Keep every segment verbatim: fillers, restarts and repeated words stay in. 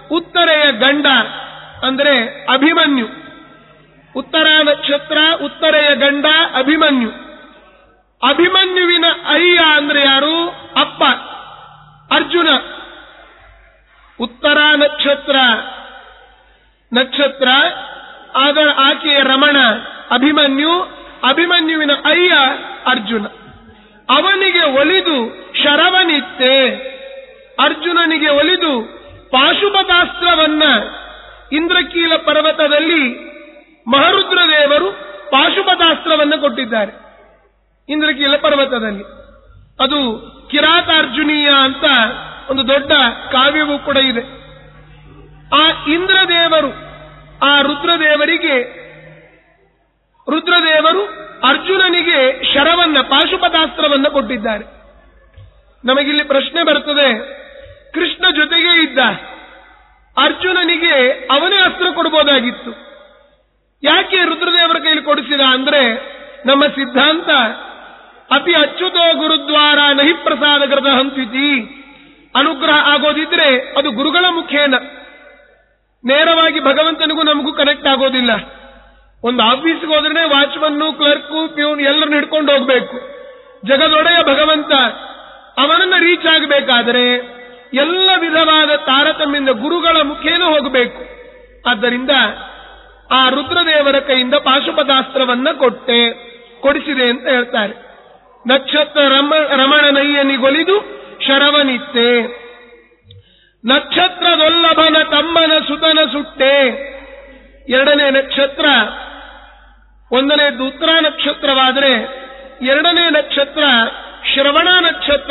ಉತ್ತರೆಯ ಗಂಡ ಅಂದ್ರೆ ಅಭಿಮನ್ಯು. ಉತ್ತರ ನಕ್ಷತ್ರ ಉತ್ತರೆಯ ಗಂಡ ಅಭಿಮನ್ಯು. ಅಭಿಮನ್ಯುವಿನ ಅಯ್ಯ ಅಂದ್ರೆ ಯಾರು? ಅಪ್ಪ ಅರ್ಜುನ. ಉತ್ತರ ನಕ್ಷತ್ರ ನಕ್ಷತ್ರ ಅದರ ಆಕೆಯ ರಮಣ ಅಭಿಮನ್ಯು. ಅಭಿಮನ್ಯುವಿನ ಅಯ್ಯ ಅರ್ಜುನ. ಅವನಿಗೆ ಒಲಿದು ಶರವನಿತ್ತೆ. ಅರ್ಜುನನಿಗೆ ಒಲಿದು ಪಾಶುಪತಾಸ್ತ್ರವನ್ನ ಇಂದ್ರಕೀಲ ಪರ್ವತದಲ್ಲಿ ಮಹರುದ್ರದೇವರು ಪಾಶುಪತಾಸ್ತ್ರವನ್ನು ಕೊಟ್ಟಿದ್ದಾರೆ. ಇಂದ್ರಕೀಲ ಪರ್ವತದಲ್ಲಿ ಅದು ಕಿರಾತಾರ್ಜುನೀಯ ಅಂತ ಒಂದು ದೊಡ್ಡ ಕಾವ್ಯವೂ ಕೂಡ ಇದೆ. ಆ ಇಂದ್ರದೇವರು ಆ ರುದ್ರದೇವರಿಗೆ ರುದ್ರದೇವರು ಅರ್ಜುನನಿಗೆ ಶರವನ್ನ ಪಾಶುಪತಾಸ್ತ್ರವನ್ನ ಕೊಟ್ಟಿದ್ದಾರೆ. ನಮಗಿಲ್ಲಿ ಪ್ರಶ್ನೆ ಬರ್ತದೆ, ಕೃಷ್ಣ ಜೊತೆಗೇ ಇದ್ದ, ಅರ್ಜುನನಿಗೆ ಅವನೇ ಅಸ್ತ್ರ ಕೊಡಬಹುದಾಗಿತ್ತು, ಯಾಕೆ ರುದ್ರದೇವರ ಕೈಲಿ ಕೊಡಿಸಿದ ಅಂದ್ರೆ ನಮ್ಮ ಸಿದ್ಧಾಂತ ಅತಿ ಅಚ್ಯುತೋ ಗುರುದ್ವಾರ ನಹಿ ಪ್ರಸಾದ ಕೃತ ಹಂತಿತಿ. ಅನುಗ್ರಹ ಆಗೋದಿದ್ರೆ ಅದು ಗುರುಗಳ ಮುಖೇನ, ನೇರವಾಗಿ ಭಗವಂತನಿಗೂ ನಮಗೂ ಕನೆಕ್ಟ್ ಆಗೋದಿಲ್ಲ. ಒಂದು ಆಫೀಸ್ಗೆ ಹೋದ್ರೆ ವಾಚ್ಮನ್ನು ಕ್ಲರ್ಕು ಪ್ಯೂನ್ ಎಲ್ಲರನ್ನು ಹಿಡ್ಕೊಂಡು ಹೋಗ್ಬೇಕು. ಜಗದೊಡೆಯ ಭಗವಂತ ಅವನನ್ನ ರೀಚ್ ಆಗಬೇಕಾದರೆ ಎಲ್ಲ ವಿಧವಾದ ತಾರತಮ್ಯದಿಂದ ಗುರುಗಳ ಮುಖೇನ ಹೋಗಬೇಕು. ಆದ್ದರಿಂದ ಆ ರುದ್ರದೇವರ ಕೈಯಿಂದ ಪಾಶುಪತಾಸ್ತ್ರವನ್ನ ಕೊಟ್ಟೆ ಕೊಡಿಸಿದೆ ಅಂತ ಹೇಳ್ತಾರೆ. ನಕ್ಷತ್ರ ರಮ ರಮಣನಯ್ಯನಿಗೊಲಿದು ಶರವನಿತ್ತೆ. ನಕ್ಷತ್ರದೊಲ್ಲಭನ ತಮ್ಮನ ಸುತನ ಸುಟ್ಟೆ. ಎರಡನೇ ನಕ್ಷತ್ರ, ಒಂದನೇದು ಉತ್ತರ ನಕ್ಷತ್ರವಾದರೆ ಎರಡನೇ ನಕ್ಷತ್ರ ಶ್ರವಣ ನಕ್ಷತ್ರ.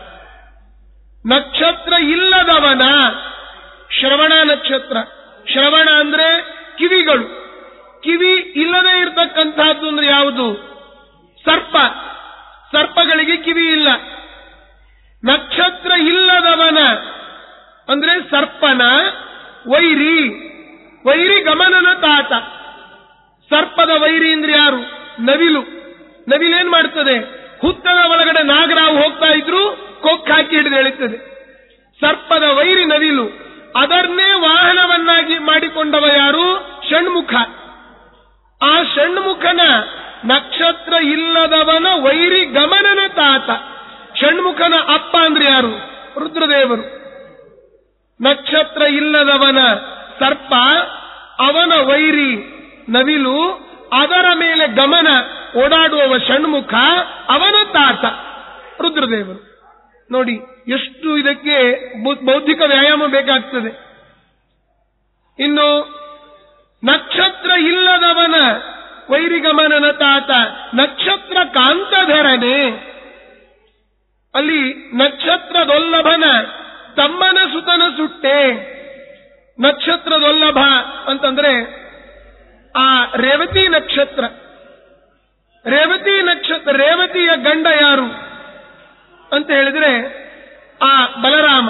ನಕ್ಷತ್ರ ಇಲ್ಲದವನ ಶ್ರವಣ ನಕ್ಷತ್ರ. ಶ್ರವಣ ಅಂದ್ರೆ ಕಿವಿಗಳು. ಕಿವಿ ಇಲ್ಲದೆ ಇರತಕ್ಕಂಥದ್ದು ಅಂದ್ರೆ ಯಾವುದು? ಸರ್ಪ. ಸರ್ಪಗಳಿಗೆ ಕಿವಿ ಇಲ್ಲ. ನಕ್ಷತ್ರ ಇಲ್ಲದವನ ಅಂದ್ರೆ ಸರ್ಪನ ವೈರಿ. ವೈರಿ ಗಮನನ ತಾತ. ಸರ್ಪದ ವೈರಿ ಅಂದ್ರೆ ಯಾರು? ನವಿಲು. ನವಿಲೇನ್ ಮಾಡ್ತದೆ? ಹುತ್ತದ ಒಳಗಡೆ ನಾಗರಾವು ಹೋಗ್ತಾ ಇದ್ರು ಕೊಕ್ ಹಾಕಿ ಹಿಡಿದು ಎಳಿತದೆ. ಸರ್ಪದ ವೈರಿ ನವಿಲು. ಅದನ್ನೇ ವಾಹನವನ್ನಾಗಿ ಮಾಡಿಕೊಂಡವ ಯಾರು? ಷಣ್ಮುಖ. ಆ ಷಣ್ಮುಖನ ನಕ್ಷತ್ರ ಇಲ್ಲದವನ ವೈರಿ ಗಮನನ ತಾತ. ಷಣ್ಮುಖನ ಅಪ್ಪ ಅಂದ್ರೆ ಯಾರು? ರುದ್ರದೇವರು. ನಕ್ಷತ್ರ ಇಲ್ಲದವನ ಸರ್ಪ, ಅವನ ವೈರಿ ನವಿಲು, ಅದರ ಮೇಲೆ ಗಮನ ಓಡಾಡುವವ ಷಣ್ಮುಖ, ಅವನ ತಾತ ರುದ್ರದೇವರು. ನೋಡಿ ಎಷ್ಟು ಇದಕ್ಕೆ ಬೌದ್ಧಿಕ ವ್ಯಾಯಾಮ ಬೇಕಾಗ್ತದೆ. ಇನ್ನು ನಕ್ಷತ್ರ ಇಲ್ಲದವನ ವೈರಿಗಮನನ ತಾತ ನಕ್ಷತ್ರ ಕಾಂತಧರನೆ. ಅಲ್ಲಿ ನಕ್ಷತ್ರದೊಲ್ಲಭನ ತಮ್ಮನ ಸುತನ ಸುಟ್ಟೆ. ನಕ್ಷತ್ರದೊಲ್ಲಭ ಅಂತಂದ್ರೆ ಆ ರೇವತಿ ನಕ್ಷತ್ರ. ರೇವತಿ ನಕ್ಷತ್ರ, ರೇವತಿಯ ಗಂಡ ಯಾರು ಅಂತ ಹೇಳಿದ್ರೆ ಆ ಬಲರಾಮ.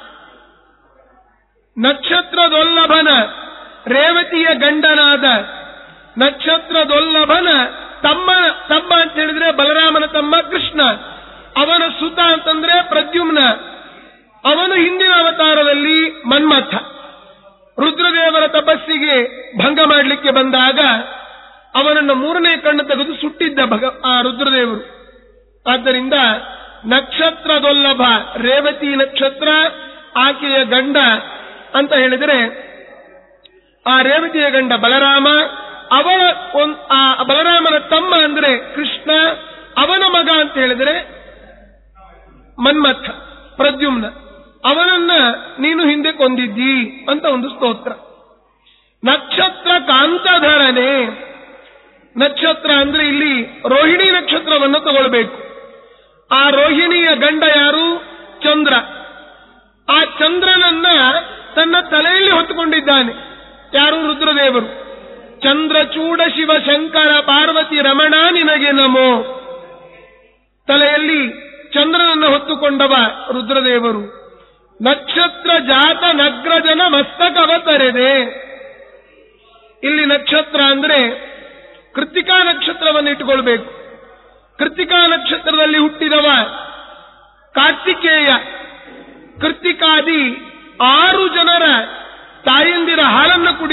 ನಕ್ಷತ್ರದೊಲ್ಲಭನ ರೇವತಿಯ ಗಂಡನಾದ ನಕ್ಷತ್ರದೊಲ್ಲಭನ ತಮ್ಮ ತಮ್ಮ ಅಂತ ಹೇಳಿದ್ರೆ ಬಲರಾಮನ ತಮ್ಮ ಕೃಷ್ಣ. ಅವನ ಸುತ ಅಂತಂದ್ರೆ ಪ್ರದ್ಯುಮ್ನ. ಅವನು ಹಿಂದಿನ ಅವತಾರದಲ್ಲಿ ಮನ್ಮಥ. ರುದ್ರದೇವರ ತಪಸ್ಸಿಗೆ ಭಂಗ ಮಾಡಲಿಕ್ಕೆ ಬಂದಾಗ ಅವನನ್ನು ಮೂರನೇ ಕಣ್ಣು ತೆಗೆದು ಸುಟ್ಟಿದ್ದ ಭಗ ಆ ರುದ್ರದೇವರು. ಆದ್ದರಿಂದ ನಕ್ಷತ್ರದೊಲ್ಲಭ ರೇವತಿ ನಕ್ಷತ್ರ, ಆಕೆಯ ಗಂಡ ಅಂತ ಹೇಳಿದರೆ ಆ ರೇವತಿಯ ಗಂಡ ಬಲರಾಮ. ಅವಳ ಆ ಬಲರಾಮನ ತಮ್ಮ ಅಂದ್ರೆ ಕೃಷ್ಣ. ಅವನ ಮಗ ಅಂತ ಹೇಳಿದರೆ ಮನ್ಮಥ ಪ್ರದ್ಯುಮ್ನ. ಅವನನ್ನ ನೀನು ಹಿಂದೆ ಕೊಂದಿದ್ದಿ ಅಂತ ಒಂದು ಸ್ತೋತ್ರ. ನಕ್ಷತ್ರ ಕಾಂತಧರನೆ. ನಕ್ಷತ್ರ ಅಂದ್ರೆ ಇಲ್ಲಿ ರೋಹಿಣಿ ನಕ್ಷತ್ರವನ್ನು ತಗೊಳ್ಬೇಕು. ಆ ರೋಹಿಣಿಯ ಗಂಡ ಯಾರು? ಚಂದ್ರ. ಆ ಚಂದ್ರನನ್ನ ತನ್ನ ತಲೆಯಲ್ಲಿ ಹೊತ್ತುಕೊಂಡಿದ್ದಾನೆ ಯಾರು? ರುದ್ರದೇವರು. ಚಂದ್ರಚೂಡ ಶಿವ ಶಂಕರ ಪಾರ್ವತಿ ರಮಣ ನಿನಗೆ ನಮೋ. ತಲೆಯಲ್ಲಿ ಚಂದ್ರನನ್ನು ಹೊತ್ತುಕೊಂಡವ ರುದ್ರದೇವರು. ನಕ್ಷತ್ರ ಜಾತ ನಗ್ರಜನ ಮಸ್ತಕವತರೆದೆ. ಇಲ್ಲಿ ನಕ್ಷತ್ರ ಅಂದ್ರೆ ಕೃತ್ತಿಕಾ ನಕ್ಷತ್ರವನ್ನು ಇಟ್ಟುಕೊಳ್ಬೇಕು. ಕೃತ್ತಿಕಾ ನಕ್ಷತ್ರದಲ್ಲಿ ಹುಟ್ಟಿದವ ಕಾರ್ತಿಕೇಯ. ಕೃತ್ತಿಕಾದಿ ಆರು ಜನರ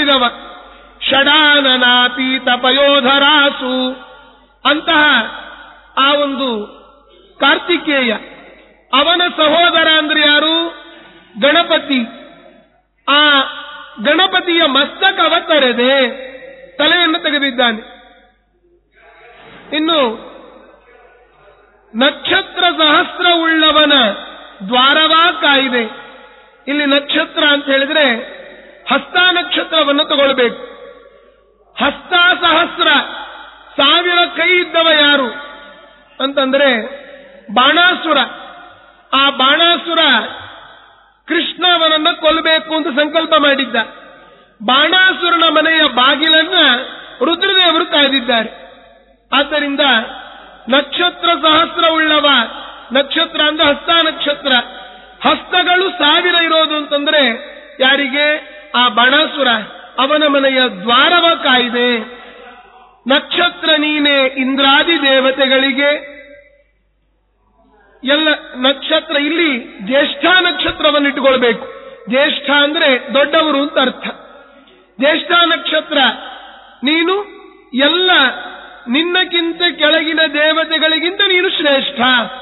ಮಾಡಿದವ. ಷಡಾನನಾಪೀತ ಪಯೋಧರಾಸು ಅಂತಹ ಆ ಒಂದು ಕಾರ್ತಿಕೇಯ, ಅವನ ಸಹೋದರ ಅಂದ್ರೆ ಯಾರು? ಗಣಪತಿ. ಆ ಗಣಪತಿಯ ಮಸ್ತಕವ ತರೆದೆ, ತಲೆಯನ್ನು ತೆಗೆದಿದ್ದಾನೆ. ಇನ್ನು ನಕ್ಷತ್ರ ಸಹಸ್ರವುಳ್ಳವನ ದ್ವಾರವಾ ಕಾಯಿದೆ. ಇಲ್ಲಿ ನಕ್ಷತ್ರ ಅಂತ ಹೇಳಿದ್ರೆ ಹಸ್ತ ನಕ್ಷತ್ರವನ್ನು ತಗೊಳ್ಬೇಕು. ಹಸ್ತ ಸಹಸ್ರ, ಸಾವಿರ ಕೈ ಇದ್ದವ ಯಾರು ಅಂತಂದ್ರೆ ಬಾಣಾಸುರ. ಆ ಬಾಣಾಸುರ ಕೃಷ್ಣ ಅವನನ್ನ ಕೊಲ್ಲಬೇಕು ಅಂತ ಸಂಕಲ್ಪ ಮಾಡಿದ್ದ. ಬಾಣಾಸುರನ ಮನೆಯ ಬಾಗಿಲನ್ನ ರುದ್ರದೇವರು ಕಾಯ್ದಿದ್ದಾರೆ. ಆದ್ದರಿಂದ ನಕ್ಷತ್ರ ಸಹಸ್ರವುಳ್ಳವ, ನಕ್ಷತ್ರ ಅಂದ್ರೆ ಹಸ್ತ ನಕ್ಷತ್ರ, ಹಸ್ತಗಳು ಸಾವಿರ ಇರೋದು ಅಂತಂದ್ರೆ ಯಾರಿಗೆ? ಆ ಬಾಣಾಸುರ, ಅವನ ಮನೆಯ ದ್ವಾರವ ಕಾಯ್ದೆ. ನಕ್ಷತ್ರ ನೀನೆ ಇಂದ್ರಾದಿ ದೇವತೆಗಳಿಗೆ. ಎಲ್ಲ ನಕ್ಷತ್ರ, ಇಲ್ಲಿ ಜ್ಯೇಷ್ಠ ನಕ್ಷತ್ರವನ್ನು ಇಟ್ಟುಕೊಳ್ಬೇಕು. ಜ್ಯೇಷ್ಠ ಅಂದ್ರೆ ದೊಡ್ಡವರು ಅಂತ ಅರ್ಥ. ಜ್ಯೇಷ್ಠ ನಕ್ಷತ್ರ ನೀನು ಎಲ್ಲ ನಿನ್ನಕ್ಕಿಂತ ಕೆಳಗಿನ ದೇವತೆಗಳಿಗಿಂತ ನೀನು ಶ್ರೇಷ್ಠ.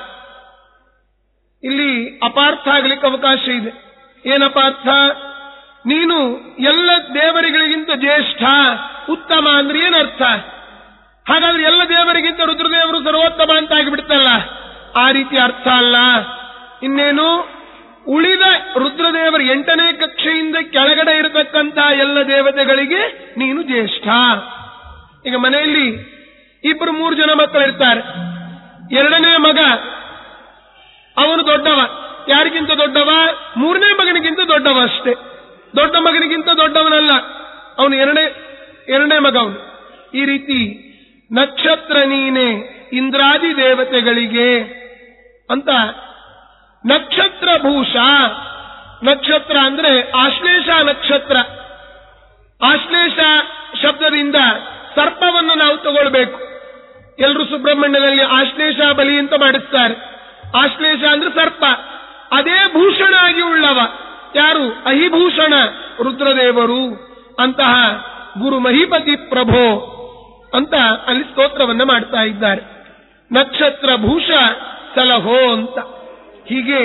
ಇಲ್ಲಿ ಅಪಾರ್ಥ ಆಗ್ಲಿಕ್ಕೆ ಅವಕಾಶ ಇದೆ. ಏನಪಾರ್ಥ? ನೀನು ಎಲ್ಲ ದೇವರುಗಳಿಗಿಂತ ಜ್ಯೇಷ್ಠ, ಉತ್ತಮ ಅಂದ್ರೆ ಏನರ್ಥ? ಹಾಗಾದ್ರೆ ಎಲ್ಲ ದೇವರಿಗಿಂತ ರುದ್ರದೇವರು ಸರ್ವೋತ್ತಮ ಅಂತ ಆಗಿಬಿಡ್ತಲ್ಲ, ಆ ರೀತಿ ಅರ್ಥ ಅಲ್ಲ. ಇನ್ನೇನು ಉಳಿದ ರುದ್ರದೇವರು ಎಂಟನೇ ಕಕ್ಷೆಯಿಂದ ಕೆಳಗಡೆ ಇರತಕ್ಕಂತ ಎಲ್ಲ ದೇವತೆಗಳಿಗೆ ನೀನು ಜ್ಯೇಷ್ಠ. ಈಗ ಮನೆಯಲ್ಲಿ ಇಬ್ಬರು ಮೂರು ಜನ ಮಕ್ಕಳಿರ್ತಾರೆ. ಎರಡನೇ ಮಗ ಅವನು ದೊಡ್ಡವ. ಯಾರಿಗಿಂತ ದೊಡ್ಡವ? ಮೂರನೇ ಮಗನಿಗಿಂತ ದೊಡ್ಡವ ಅಷ್ಟೇ. ದೊಡ್ಡ ಮಗನಿಗಿಂತ ದೊಡ್ಡವನಲ್ಲ, ಅವನು ಎರಡನೇ ಎರಡನೇ ಮಗ ಅವನು. ಈ ರೀತಿ ನಕ್ಷತ್ರ ನೀನೆ ಇಂದ್ರಾದಿ ದೇವತೆಗಳಿಗೆ ಅಂತ. ನಕ್ಷತ್ರ ಭೂಷ, ನಕ್ಷತ್ರ ಅಂದ್ರೆ ಆಶ್ಲೇಷ ನಕ್ಷತ್ರ. ಆಶ್ಲೇಷ ಶಬ್ದದಿಂದ ಸರ್ಪವನ್ನು ನಾವು ತಗೊಳ್ಬೇಕು. ಎಲ್ಲರೂ ಸುಬ್ರಹ್ಮಣ್ಯದಲ್ಲಿ ಆಶ್ಲೇಷ ಬಲಿ ಅಂತ ಮಾಡಿಸ್ತಾರೆ. ಆಶ್ಲೇಷ ಅಂದ್ರೆ ಸರ್ಪ. ಅದೇ ಭೂಷಣ ಆಗಿ ಉಳ್ಳವ ಯಾರು? ಅಹಿಭೂಷಣ ರುದ್ರದೇವರು. ಅಂತಹ ಗುರು ಮಹಿಪತಿ ಪ್ರಭೋ ಅಂತ ಅಲ್ಲಿ ಸ್ತೋತ್ರವನ್ನ ಮಾಡ್ತಾ ಇದ್ದಾರೆ. ನಕ್ಷತ್ರ ಭೂಷ ಸಲಹೋ ಅಂತ. ಹೀಗೆ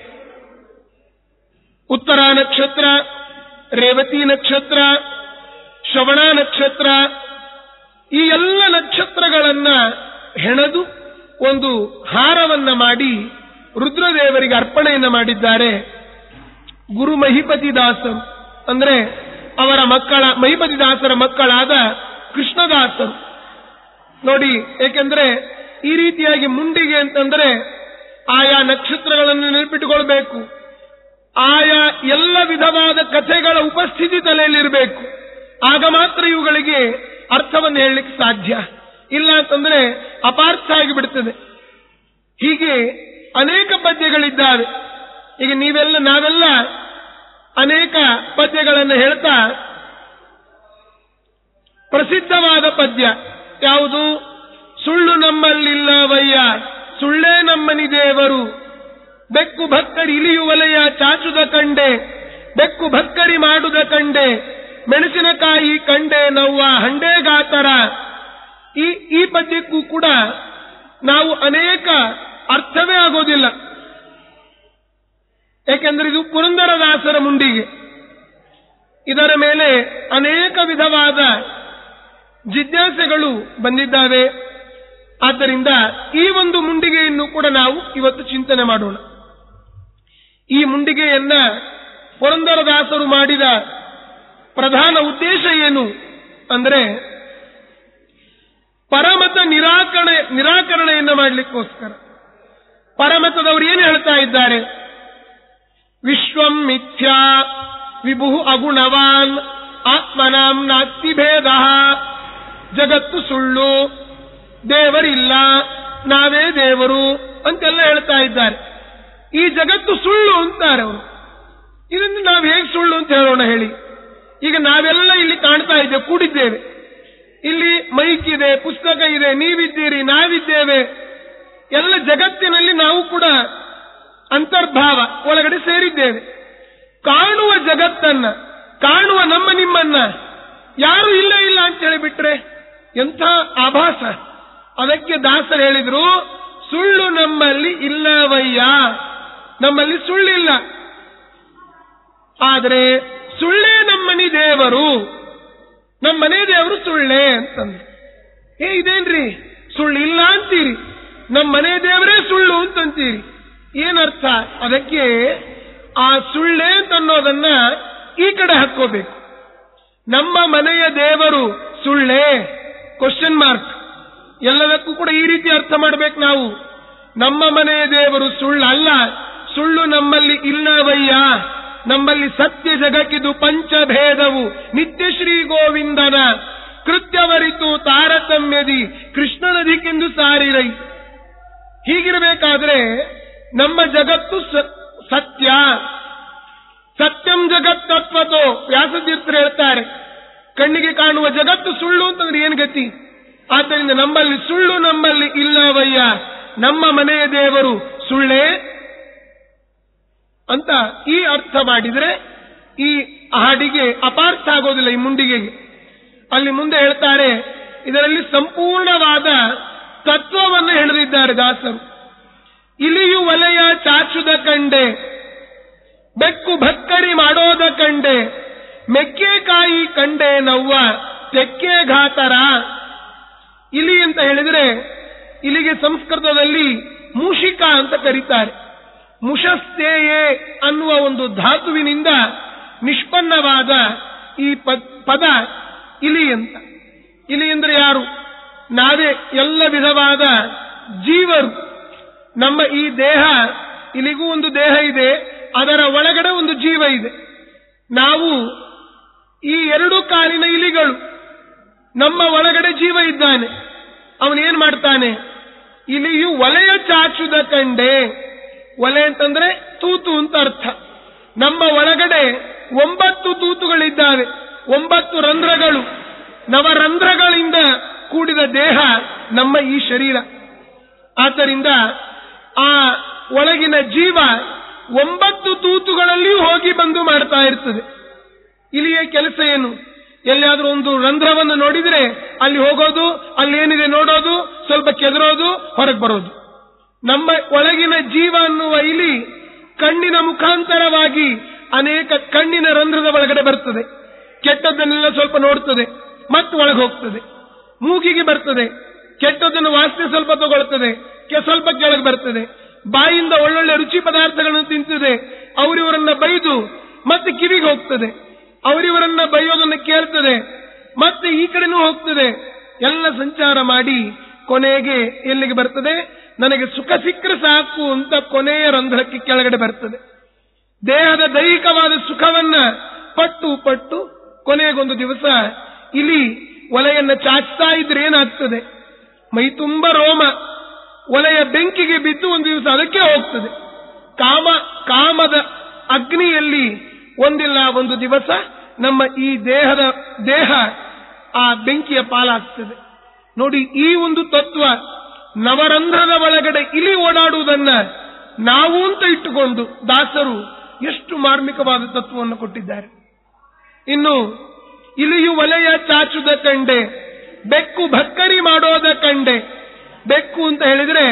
ಉತ್ತರ ನಕ್ಷತ್ರ, ರೇವತಿ ನಕ್ಷತ್ರ, ಶ್ರವಣ ನಕ್ಷತ್ರ, ಈ ಎಲ್ಲ ನಕ್ಷತ್ರಗಳನ್ನ ಹೆಣೆದು ಒಂದು ಹಾರವನ್ನ ಮಾಡಿ ರುದ್ರದೇವರಿಗೆ ಅರ್ಪಣೆಯನ್ನ ಮಾಡಿದ್ದಾರೆ ಗುರು ಮಹಿಪತಿ ದಾಸರು. ಅಂದ್ರೆ ಅವರ ಮಕ್ಕಳ, ಮಹಿಪತಿ ದಾಸರ ಮಕ್ಕಳಾದ ಕೃಷ್ಣದಾಸರು. ನೋಡಿ, ಏಕೆಂದ್ರೆ ಈ ರೀತಿಯಾಗಿ ಮುಂಡಿಗೆ ಅಂತಂದ್ರೆ ಆಯಾ ನಕ್ಷತ್ರಗಳನ್ನು ನೆನಪಿಟ್ಟುಕೊಳ್ಬೇಕು. ಆಯಾ ಎಲ್ಲ ವಿಧವಾದ ಕಥೆಗಳ ಉಪಸ್ಥಿತಿ ತಲೆಯಲ್ಲಿರಬೇಕು. ಆಗ ಮಾತ್ರ ಇವುಗಳಿಗೆ ಅರ್ಥವನ್ನು ಹೇಳಲಿಕ್ಕೆ ಸಾಧ್ಯ. ಇಲ್ಲ ಅಂತಂದ್ರೆ ಅಪಾರ್ಥ ಆಗಿಬಿಡ್ತದೆ. ಹೀಗೆ ಅನೇಕ ಪದ್ಯಗಳಿದ್ದಾವೆ. ಈಗ ನೀವೆಲ್ಲ ನಾವೆಲ್ಲ ಅನೇಕ ಪದ್ಯಗಳನ್ನು ಹೇಳ್ತಾ, ಪ್ರಸಿದ್ಧವಾದ ಪದ್ಯ ಯಾವುದು? ಸುಳ್ಳು ನಮ್ಮಲ್ಲಿಲ್ಲವಯ್ಯ, ಸುಳ್ಳೇ ನಮ್ಮನಿ ದೇವರು, ಬೆಕ್ಕು ಭಕ್ಕರಿ ಇಲಿಯುವಲೆಯ ಚಾಚುದ ಕಂಡೆ, ಬೆಕ್ಕು ಭಕ್ಕರಿ ಮಾಡುದ ಕಂಡೆ, ಮೆಣಸಿನಕಾಯಿ ಕಂಡೆ ನವ್ವ ಹಂಡೇಗಾತರ. ಈ ಈ ಪದ್ಯಕ್ಕೂ ಕೂಡ ನಾವು ಅನೇಕ ಅರ್ಥವೇ ಆಗೋದಿಲ್ಲ. ಏಕೆಂದ್ರೆ ಇದು ಪುರಂದರದಾಸರ ಮುಂಡಿಗೆ. ಇದರ ಮೇಲೆ ಅನೇಕ ವಿಧವಾದ ಜಿಜ್ಞಾಸೆಗಳು ಬಂದಿದ್ದಾವೆ. ಆದ್ದರಿಂದ ಈ ಒಂದು ಮುಂಡಿಗೆಯನ್ನು ಕೂಡ ನಾವು ಇವತ್ತು ಚಿಂತನೆ ಮಾಡೋಣ. ಈ ಮುಂಡಿಗೆಯನ್ನ ಪುರಂದರದಾಸರು ಮಾಡಿದ ಪ್ರಧಾನ ಉದ್ದೇಶ ಏನು ಅಂದ್ರೆ ಪರಮತ ನಿರಾಕರಣೆ ನಿರಾಕರಣೆಯನ್ನ ಮಾಡಲಿಕ್ಕೋಸ್ಕರ. ಪರಮತದವರು ಏನು ಹೇಳ್ತಾ ಇದ್ದಾರೆ? ವಿಶ್ವಂ ಮಿಥ್ಯಾ ವಿಭು ಅಗುಣವಾನ್ ಆತ್ಮನಾಂ ನಾಸ್ತಿ ಭೇದ. ಜಗತ್ತು ಸುಳ್ಳು, ದೇವರಿಲ್ಲ, ನಾವೇ ದೇವರು ಅಂತೆಲ್ಲ ಹೇಳ್ತಾ ಇದ್ದಾರೆ. ಈ ಜಗತ್ತು ಸುಳ್ಳು ಅಂತಾರೆ ಅವರು. ಇದನ್ನು ನಾವು ಹೇಗೆ ಸುಳ್ಳು ಅಂತ ಹೇಳೋಣ ಹೇಳಿ? ಈಗ ನಾವೆಲ್ಲ ಇಲ್ಲಿ ಕಾಣ್ತಾ ಇದ್ದೇವೆ, ಕೂಡಿದ್ದೇವೆ. ಇಲ್ಲಿ ಮೈಕ್ ಇದೆ, ಪುಸ್ತಕ ಇದೆ, ನೀವಿದ್ದೀರಿ, ನಾವಿದ್ದೇವೆ. ಎಲ್ಲ ಜಗತ್ತಿನಲ್ಲಿ ನಾವು ಕೂಡ ಅಂತರ್ಭಾವ ಒಳಗಡೆ ಸೇರಿದ್ದೇವೆ. ಕಾಣುವ ಜಗತ್ತನ್ನ, ಕಾಣುವ ನಮ್ಮ ನಿಮ್ಮನ್ನ ಯಾರು ಇಲ್ಲ ಇಲ್ಲ ಅಂತ ಹೇಳಿಬಿಟ್ರೆ ಎಂಥ ಆಭಾಸ. ಅದಕ್ಕೆ ದಾಸರು ಹೇಳಿದ್ರು, ಸುಳ್ಳು ನಮ್ಮಲ್ಲಿ ಇಲ್ಲವಯ್ಯ, ನಮ್ಮಲ್ಲಿ ಸುಳ್ಳಿಲ್ಲ, ಆದರೆ ಸುಳ್ಳೇ ನಮ್ಮನಿ ದೇವರು, ನಮ್ಮನೆ ದೇವರು ಸುಳ್ಳೇ ಅಂತಂದ್ರು. ಏ ಇದೇನ್ರಿ ಸುಳ್ಳಿಲ್ಲ ಅಂತೀರಿ, ನಮ್ಮನೆ ದೇವರೇ ಸುಳ್ಳು ಅಂತಂತೀರಿ, ಏನರ್ಥ? ಅದಕ್ಕೆ ಆ ಸುಳ್ಳೇ ಅಂತನ್ನೋದನ್ನ ಈ ಕಡೆ ಹಾಕೋಬೇಕು. ನಮ್ಮ ಮನೆಯ ದೇವರು ಸುಳ್ಳೇ ಕ್ವಶನ್ ಮಾರ್ಕ್. ಎಲ್ಲದಕ್ಕೂ ಕೂಡ ಈ ರೀತಿ ಅರ್ಥ ಮಾಡಬೇಕು ನಾವು. ನಮ್ಮ ಮನೆಯ ದೇವರು ಸುಳ್ಳಲ್ಲ, ಸುಳ್ಳು ನಮ್ಮಲ್ಲಿ ಇಲ್ಲವಯ್ಯ, ನಮ್ಮಲ್ಲಿ ಸತ್ಯ ಜಗಕ್ಕಿದು ಪಂಚಭೇದವು ನಿತ್ಯ ಶ್ರೀ ಗೋವಿಂದನ ಕೃತ್ಯವರಿತು ತಾರತಮ್ಯದಿ ಕೃಷ್ಣನದಿಕ್ಕೆಂದು ಸಾರಿರೈ. ಹೀಗಿರಬೇಕಾದ್ರೆ ನಮ್ಮ ಜಗತ್ತು ಸತ್ಯ, ಸತ್ಯಂ ಜಗತ್ ತತ್ವತೋ ವ್ಯಾಸತೀರ್ಥರು ಹೇಳ್ತಾರೆ. ಕಣ್ಣಿಗೆ ಕಾಣುವ ಜಗತ್ತು ಸುಳ್ಳು ಅಂತಂದ್ರೆ ಏನ್ ಗತಿ? ಆದ್ದರಿಂದ ನಮ್ಮಲ್ಲಿ ಸುಳ್ಳು ನಮ್ಮಲ್ಲಿ ಇಲ್ಲವಯ್ಯ, ನಮ್ಮ ಮನೆಯ ದೇವರು ಸುಳ್ಳೇ ಅಂತ ಈ ಅರ್ಥ ಮಾಡಿದ್ರೆ ಈ ಹಾಡಿಗೆ ಅಪಾರ್ಥ ಆಗೋದಿಲ್ಲ, ಈ ಮುಂಡಿಗೆಗೆ. ಅಲ್ಲಿ ಮುಂದೆ ಹೇಳ್ತಾರೆ, ಇದರಲ್ಲಿ ಸಂಪೂರ್ಣವಾದ ತತ್ವವನ್ನು ಹೇಳಿದ್ದಾರೆ ದಾಸರು. ಇಲಿಯು ವಲಯ ಚಾಚುದ ಕಂಡೆ, ಬೆಕ್ಕು ಭಕ್ಕರಿ ಮಾಡೋದ ಕಂಡೆ, ಮೆಕ್ಕೆಕಾಯಿ ಕಂಡೆ ನವ್ವ ತೆಕ್ಕೆ ಘಾತರ. ಇಲಿ ಅಂತ ಹೇಳಿದ್ರೆ ಇಲಿಗೆ ಸಂಸ್ಕೃತದಲ್ಲಿ ಮೂಷಿಕ ಅಂತ ಕರೀತಾರೆ. ಮುಷಸ್ತೇಯೇ ಅನ್ನುವ ಒಂದು ಧಾತುವಿನಿಂದ ನಿಷ್ಪನ್ನವಾದ ಈ ಪದ ಇಲಿ ಅಂತ. ಇಲಿ ಅಂದ್ರೆ ಯಾರು? ನಾವೇ, ಎಲ್ಲ ವಿಧವಾದ ಜೀವರು. ನಮ್ಮ ಈ ದೇಹ, ಇಲಿಗೂ ಒಂದು ದೇಹ ಇದೆ, ಅದರ ಒಳಗಡೆ ಒಂದು ಜೀವ ಇದೆ. ನಾವು ಈ ಎರಡು ಕಾಲಿನ ಇಲಿಗಳು, ನಮ್ಮ ಒಳಗಡೆ ಜೀವ ಇದ್ದಾನೆ. ಅವನೇನ್ ಮಾಡ್ತಾನೆ? ಇಲಿಯು ವಲಯ ಚಾಚುದ ಕಂಡೆ. ಒಲೆ ಅಂತಂದ್ರೆ ತೂತು ಅಂತ ಅರ್ಥ. ನಮ್ಮ ಒಳಗಡೆ ಒಂಬತ್ತು ತೂತುಗಳಿದ್ದಾವೆ, ಒಂಬತ್ತು ರಂಧ್ರಗಳು, ನವರಂಧ್ರಗಳಿಂದ ಕೂಡಿದ ದೇಹ ನಮ್ಮ ಈ ಶರೀರ. ಆದ್ದರಿಂದ ಆ ಒಳಗಿನ ಜೀವ ಒಂಬತ್ತು ತೂತುಗಳಲ್ಲಿಯೂ ಹೋಗಿ ಬಂದು ಮಾಡ್ತಾ ಇರ್ತದೆ. ಇಲ್ಲಿಯ ಕೆಲಸ ಏನು? ಎಲ್ಲಿಯಾದ್ರೂ ಒಂದು ರಂಧ್ರವನ್ನು ನೋಡಿದ್ರೆ ಅಲ್ಲಿ ಹೋಗೋದು, ಅಲ್ಲಿ ಏನಿದೆ ನೋಡೋದು, ಸ್ವಲ್ಪ ಕೆದರೋದು, ಹೊರಗೆ ಬರೋದು. ನಮ್ಮ ಒಳಗಿನ ಜೀವ ಅನ್ನುವ ಇಲಿ ಕಣ್ಣಿನ ಮುಖಾಂತರವಾಗಿ ಅನೇಕ ಕಣ್ಣಿನ ರಂಧ್ರದ ಒಳಗಡೆ ಬರ್ತದೆ, ಕೆಟ್ಟದ್ದನ್ನೆಲ್ಲ ಸ್ವಲ್ಪ ನೋಡ್ತದೆ, ಮತ್ತೆ ಒಳಗೆ ಹೋಗ್ತದೆ. ಮೂಗಿಗೆ ಬರ್ತದೆ, ಕೆಟ್ಟದ್ದನ್ನು ವಾಸನೆ ಸ್ವಲ್ಪ ತಗೊಳ್ತದೆ, ಸ್ವಲ್ಪ ಕೆಳಗೆ ಬರ್ತದೆ. ಬಾಯಿಂದ ಒಳ್ಳೊಳ್ಳೆ ರುಚಿ ಪದಾರ್ಥಗಳನ್ನು ತಿಂತದೆ, ಅವರಿವರನ್ನ ಬೈದು ಮತ್ತೆ ಕಿವಿಗೆ ಹೋಗ್ತದೆ, ಅವರಿವರನ್ನ ಬೈಯೋದನ್ನು ಕೇಳ್ತದೆ, ಮತ್ತೆ ಈ ಕಡೆನೂ ಹೋಗ್ತದೆ. ಎಲ್ಲ ಸಂಚಾರ ಮಾಡಿ ಕೊನೆಗೆ ಎಲ್ಲಿಗೆ ಬರ್ತದೆ? ನನಗೆ ಸುಖ ಸಿಕ್ಕರೆ ಸಾಕು ಅಂತ ಕೊನೆಯ ರಂಧ್ರಕ್ಕೆ ಕೆಳಗಡೆ ಬರ್ತದೆ. ದೇಹದ ದೈಹಿಕವಾದ ಸುಖವನ್ನ ಪಟ್ಟು ಪಟ್ಟು ಕೊನೆಗೊಂದು ದಿವಸ ಇಲಿ ಒಲೆಯನ್ನ ಚಾಚ್ತಾ ಇದ್ರೆ ಏನಾಗ್ತದೆ? ಮೈ ತುಂಬ ರೋಮ, ಒಲೆಯ ಬೆಂಕಿಗೆ ಬಿದ್ದು ಒಂದು ದಿವಸ ಅದಕ್ಕೆ ಹೋಗ್ತದೆ. ಕಾಮ ಕಾಮದ ಅಗ್ನಿಯಲ್ಲಿ ಒಂದಿಲ್ಲ ಒಂದು ದಿವಸ ನಮ್ಮ ಈ ದೇಹದ ದೇಹ ಆ ಬೆಂಕಿಯ ಪಾಲಾಗ್ತದೆ. ನೋಡಿ, ಈ ಒಂದು ತತ್ವ, ನವರಂಧ್ರದ ಒಳಗಡೆ ಇಲಿ ಓಡಾಡುವುದನ್ನ ನಾವು ಅಂತ ಇಟ್ಟುಕೊಂಡು ದಾಸರು ಎಷ್ಟು ಮಾರ್ಮಿಕವಾದ ತತ್ವವನ್ನು ಕೊಟ್ಟಿದ್ದಾರೆ. ಇನ್ನು ಇಲಿಯು ವಲಯ ಚಾಚುದ ಕಂಡೆ, ಬೆಕ್ಕು ಭಕ್ಕರಿ ಮಾಡೋದ ಕಂಡೆ. ಬೆಕ್ಕು ಅಂತ ಹೇಳಿದ್ರೆ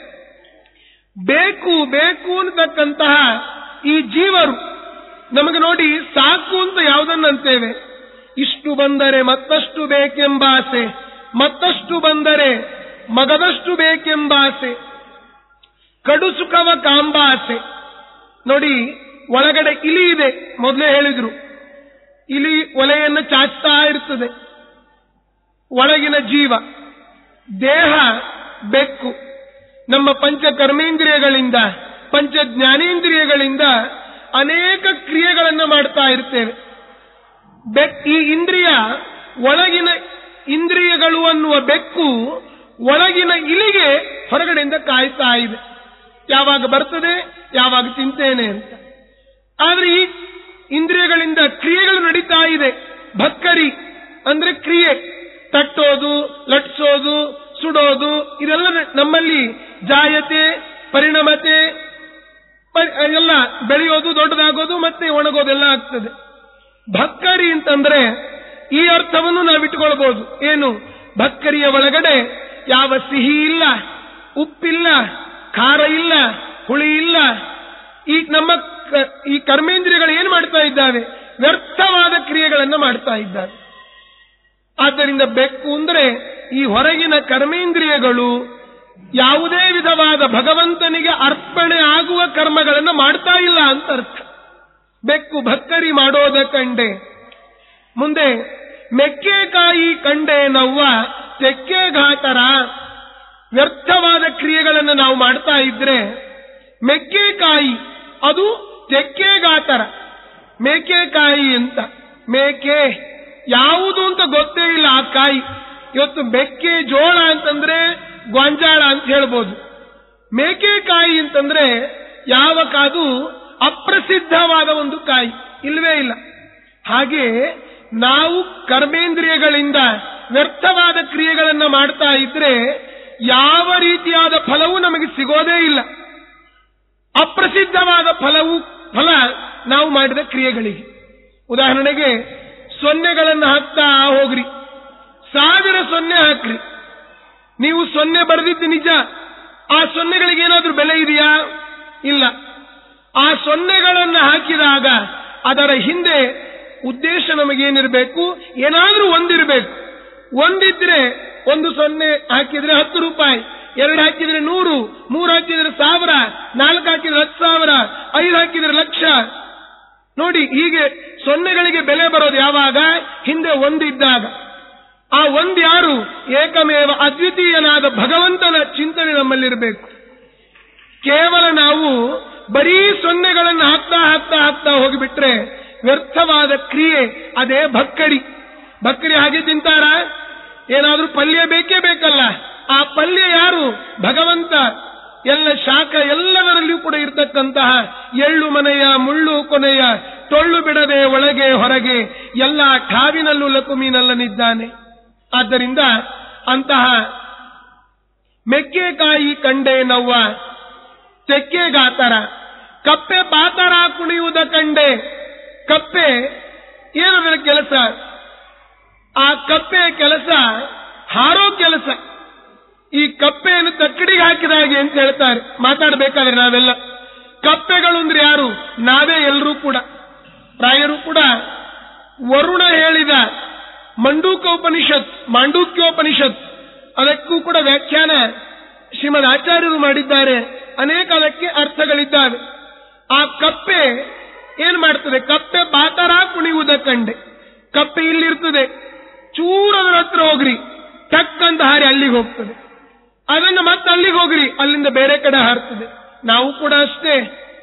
ಬೇಕು ಬೇಕು ಅಂತಕ್ಕಂತಹ ಈ ಜೀವರು ನಮಗೆ ನೋಡಿ ಸಾಕು ಅಂತ ಯಾವುದನ್ನಂತೇವೆ? ಇಷ್ಟು ಬಂದರೆ ಮತ್ತಷ್ಟು ಬೇಕೆಂಬಾಸೆ, ಮತ್ತಷ್ಟು ಬಂದರೆ ಮಗದಷ್ಟು ಬೇಕೆಂಬಾಸೆ, ಕಡು ಸುಖವ ಕಾಂಬಾಸೆ. ನೋಡಿ, ಒಳಗಡೆ ಇಲಿ ಇದೆ, ಮೊದಲೇ ಹೇಳಿದ್ರು. ಇಲಿ ಒಲೆಯನ್ನು ಚಾಚ್ತಾ ಇರ್ತದೆ. ಒಳಗಿನ ಜೀವ ದೇಹ ಬೆಕ್ಕು. ನಮ್ಮ ಪಂಚ ಕರ್ಮೇಂದ್ರಿಯಗಳಿಂದ, ಪಂಚ ಜ್ಞಾನೇಂದ್ರಿಯಗಳಿಂದ ಅನೇಕ ಕ್ರಿಯೆಗಳನ್ನು ಮಾಡ್ತಾ ಇರ್ತೇವೆ. ಬೆಕ್ ಈ ಇಂದ್ರಿಯ, ಒಳಗಿನ ಇಂದ್ರಿಯಗಳು ಅನ್ನುವ ಬೆಕ್ಕು ಒಳಗಿನ ಇಲಿಗೆ ಹೊರಗಡೆಯಿಂದ ಕಾಯ್ತಾ ಇದೆ, ಯಾವಾಗ ಬರ್ತದೆ, ಯಾವಾಗ ತಿಂತೇನೆ ಅಂತ. ಆದ್ರೆ ಈ ಇಂದ್ರಿಯಗಳಿಂದ ಕ್ರಿಯೆಗಳು ನಡೀತಾ ಇದೆ. ಭಕ್ಕರಿ ಅಂದ್ರೆ ಕ್ರಿಯೆ, ತಟ್ಟೋದು, ಲಟ್ಸೋದು, ಸುಡೋದು, ಇದೆಲ್ಲ ನಮ್ಮಲ್ಲಿ ಜಾಯತೆ, ಪರಿಣಮತೆ ಎಲ್ಲ ಬೆಳೆಯೋದು, ದೊಡ್ಡದಾಗೋದು, ಮತ್ತೆ ಒಣಗೋದೆಲ್ಲ ಆಗ್ತದೆ. ಭಕ್ಕರಿ ಅಂತಂದ್ರೆ ಈ ಅರ್ಥವನ್ನು ನಾವಿಟ್ಟುಕೊಳ್ಬಹುದು. ಏನು? ಭಕ್ಕರಿಯ ಒಳಗಡೆ ಯಾವ ಸಿಹಿ ಇಲ್ಲ, ಉಪ್ಪಿಲ್ಲ, ಖಾರ ಇಲ್ಲ, ಹುಳಿ ಇಲ್ಲ. ಈ ನಮ್ಮ ಈ ಕರ್ಮೇಂದ್ರಿಯಗಳು ಏನು ಮಾಡ್ತಾ ಇದ್ದಾವೆ? ವ್ಯರ್ಥವಾದ ಕ್ರಿಯೆಗಳನ್ನು ಮಾಡ್ತಾ ಇದ್ದಾವೆ. ಆದ್ದರಿಂದ ಬೆಕ್ಕು ಅಂದ್ರೆ ಈ ಹೊರಗಿನ ಕರ್ಮೇಂದ್ರಿಯಗಳು ಯಾವುದೇ ವಿಧವಾದ ಭಗವಂತನಿಗೆ ಅರ್ಪಣೆ ಆಗುವ ಕರ್ಮಗಳನ್ನು ಮಾಡ್ತಾ ಇಲ್ಲ ಅಂತ ಅರ್ಥ. ಬೆಕ್ಕು ಭಕ್ಕರಿ ಮಾಡೋದ ಕಂಡೆ. ಮುಂದೆ ಮೆಕ್ಕೆಕಾಯಿ ಕಂಡೆ ನವ್ವ ತೆಕ್ಕೆಘಾತರ. ವ್ಯರ್ಥವಾದ ಕ್ರಿಯೆಗಳನ್ನು ನಾವು ಮಾಡ್ತಾ ಇದ್ರೆ ಮೆಕ್ಕೆಕಾಯಿ ಅದು ತೆಕ್ಕೆಘಾತರ. ಮೇಕೆಕಾಯಿ ಅಂತ, ಮೇಕೆ ಯಾವುದು ಅಂತ ಗೊತ್ತೇ ಇಲ್ಲ ಆ ಕಾಯಿ. ಇವತ್ತು ಬೆಕ್ಕೆ ಜೋಳ ಅಂತಂದ್ರೆ ಗೊಂಜಾಳ ಅಂತ ಹೇಳ್ಬೋದು. ಮೇಕೆಕಾಯಿ ಅಂತಂದ್ರೆ ಯಾವ ಕಾದು ಅಪ್ರಸಿದ್ಧವಾದ ಒಂದು ಕಾಯಿ ಇಲ್ವೇ ಇಲ್ಲ. ಹಾಗೆ ನಾವು ಕರ್ಮೇಂದ್ರಿಯಗಳಿಂದ ವ್ಯರ್ಥವಾದ ಕ್ರಿಯೆಗಳನ್ನು ಮಾಡ್ತಾ ಇದ್ರೆ ಯಾವ ರೀತಿಯಾದ ಫಲವೂ ನಮಗೆ ಸಿಗೋದೇ ಇಲ್ಲ. ಅಪ್ರಸಿದ್ಧವಾದ ಫಲವು ಫಲ ನಾವು ಮಾಡಿದ ಕ್ರಿಯೆಗಳಿಗೆ. ಉದಾಹರಣೆಗೆ ಸೊನ್ನೆಗಳನ್ನು ಹಾಕ್ತಾ ಹೋಗ್ರಿ, ಸಾವಿರ ಸೊನ್ನೆ ಹಾಕ್ರಿ. ನೀವು ಸೊನ್ನೆ ಬರೆದಿದ್ದು ನಿಜ, ಆ ಸೊನ್ನೆಗಳಿಗೆ ಏನಾದ್ರೂ ಬೆಲೆ ಇದೆಯಾ? ಇಲ್ಲ. ಆ ಸೊನ್ನೆಗಳನ್ನು ಹಾಕಿದಾಗ ಅದರ ಹಿಂದೆ ಉದ್ದೇಶ ನಮಗೇನಿರಬೇಕು? ಏನಾದ್ರೂ ಒಂದಿರಬೇಕು. ಒಂದಿದ್ರೆ ಒಂದು ಸೊನ್ನೆ ಹಾಕಿದ್ರೆ ಹತ್ತು ರೂಪಾಯಿ, ಎರಡು ಹಾಕಿದ್ರೆ ನೂರು, ಮೂರು ಹಾಕಿದ್ರೆ ಸಾವಿರ, ನಾಲ್ಕು ಹಾಕಿದ್ರೆ ಹತ್ತು ಸಾವಿರ, ಐದು ಹಾಕಿದ್ರೆ ಲಕ್ಷ. ನೋಡಿ, ಹೀಗೆ ಸೊನ್ನೆಗಳಿಗೆ ಬೆಲೆ ಬರೋದು ಯಾವಾಗ? ಹಿಂದೆ ಒಂದಿದ್ದಾಗ. ಆ ಒಂದು ಯಾರು? ಏಕಮೇವ ಅದ್ವಿತೀಯನಾದ ಭಗವಂತನ ಚಿಂತನೆ ನಮ್ಮಲ್ಲಿರಬೇಕು. ಕೇವಲ ನಾವು ಬರೀ ಸೊನ್ನೆಗಳನ್ನು ಹಾಕ್ತಾ ಹಾಕ್ತಾ ಹಾಕ್ತಾ ಹೋಗಿಬಿಟ್ರೆ ವ್ಯರ್ಥವಾದ ಕ್ರಿಯೆ ಅದೇ ಭಕ್ಕಡಿ. ಭಕ್ಕಡಿ ಹಾಗೆ ತಿಂತಾರ? ಏನಾದ್ರೂ ಪಲ್ಯ ಬೇಕೇ ಬೇಕಲ್ಲ. ಆ ಪಲ್ಯ ಯಾರು? ಭಗವಂತ. ಎಲ್ಲ ಶಾಖ ಎಲ್ಲದರಲ್ಲಿಯೂ ಕೂಡ ಇರತಕ್ಕಂತಹ ಎಳ್ಳು ಮನೆಯ ಮುಳ್ಳು ಕೊನೆಯ ಟೊಳ್ಳು ಬಿಡದೆ ಒಳಗೆ ಹೊರಗೆ ಎಲ್ಲ ಠಾವಿನಲ್ಲೂ ಲಕುಮೀನಲ್ಲನಿದ್ದಾನೆ. ಆದ್ದರಿಂದ ಅಂತಹ ಮೆಕ್ಕೆಕಾಯಿ ಕಂಡೆ ನವ್ವ ತೆಕ್ಕೆಗಾತರ. ಕಪ್ಪೆ ಪಾತರ ಕುಣಿಯುವುದ ಕಂಡೆ. ಕಪ್ಪೆ ಏನದರ ಕೆಲಸ? ಆ ಕಪ್ಪೆ ಕೆಲಸ ಹಾರೋ ಕೆಲಸ. ಈ ಕಪ್ಪೆಯನ್ನು ತಕ್ಕಡಿಗೆ ಹಾಕಿದ ಹಾಗೆ ಅಂತ ಹೇಳ್ತಾರೆ ಮಾತಾಡಬೇಕಾದ್ರೆ ನಾವೆಲ್ಲ. ಕಪ್ಪೆಗಳು ಅಂದ್ರೆ ಯಾರು? ನಾವೇ ಎಲ್ಲರೂ ಕೂಡ. ರಾಯರು ಕೂಡ ವರುಣ ಹೇಳಿದ ಮಂಡೂಕೋಪನಿಷತ್ ಮಾಂಡೂಕ್ಯೋಪನಿಷತ್ ಅದಕ್ಕೂ ಕೂಡ ವ್ಯಾಖ್ಯಾನ ಶ್ರೀಮದ್ ಆಚಾರ್ಯರು ಮಾಡಿದ್ದಾರೆ. ಅನೇಕ ಅದಕ್ಕೆ ಅರ್ಥಗಳಿದ್ದಾವೆ. ಆ ಕಪ್ಪೆ ಏನ್ ಮಾಡ್ತದೆ? ಕಪ್ಪೆ ಪಾತರ ಕುಣಿಯುವುದ ಕಂಡೆ. ಕಪ್ಪೆ ಇಲ್ಲಿರ್ತದೆ, ಚೂರದ್ರ ಹತ್ರ ಹೋಗ್ರಿ, ಟಕ್ಕಂತ ಹಾರಿ ಅಲ್ಲಿಗೆ ಹೋಗ್ತದೆ. ಅದನ್ನು ಮತ್ತೆ ಅಲ್ಲಿಗೆ ಹೋಗ್ರಿ, ಅಲ್ಲಿಂದ ಬೇರೆ ಕಡೆ ಹಾರ್ತದೆ. ನಾವು ಕೂಡ ಅಷ್ಟೇ.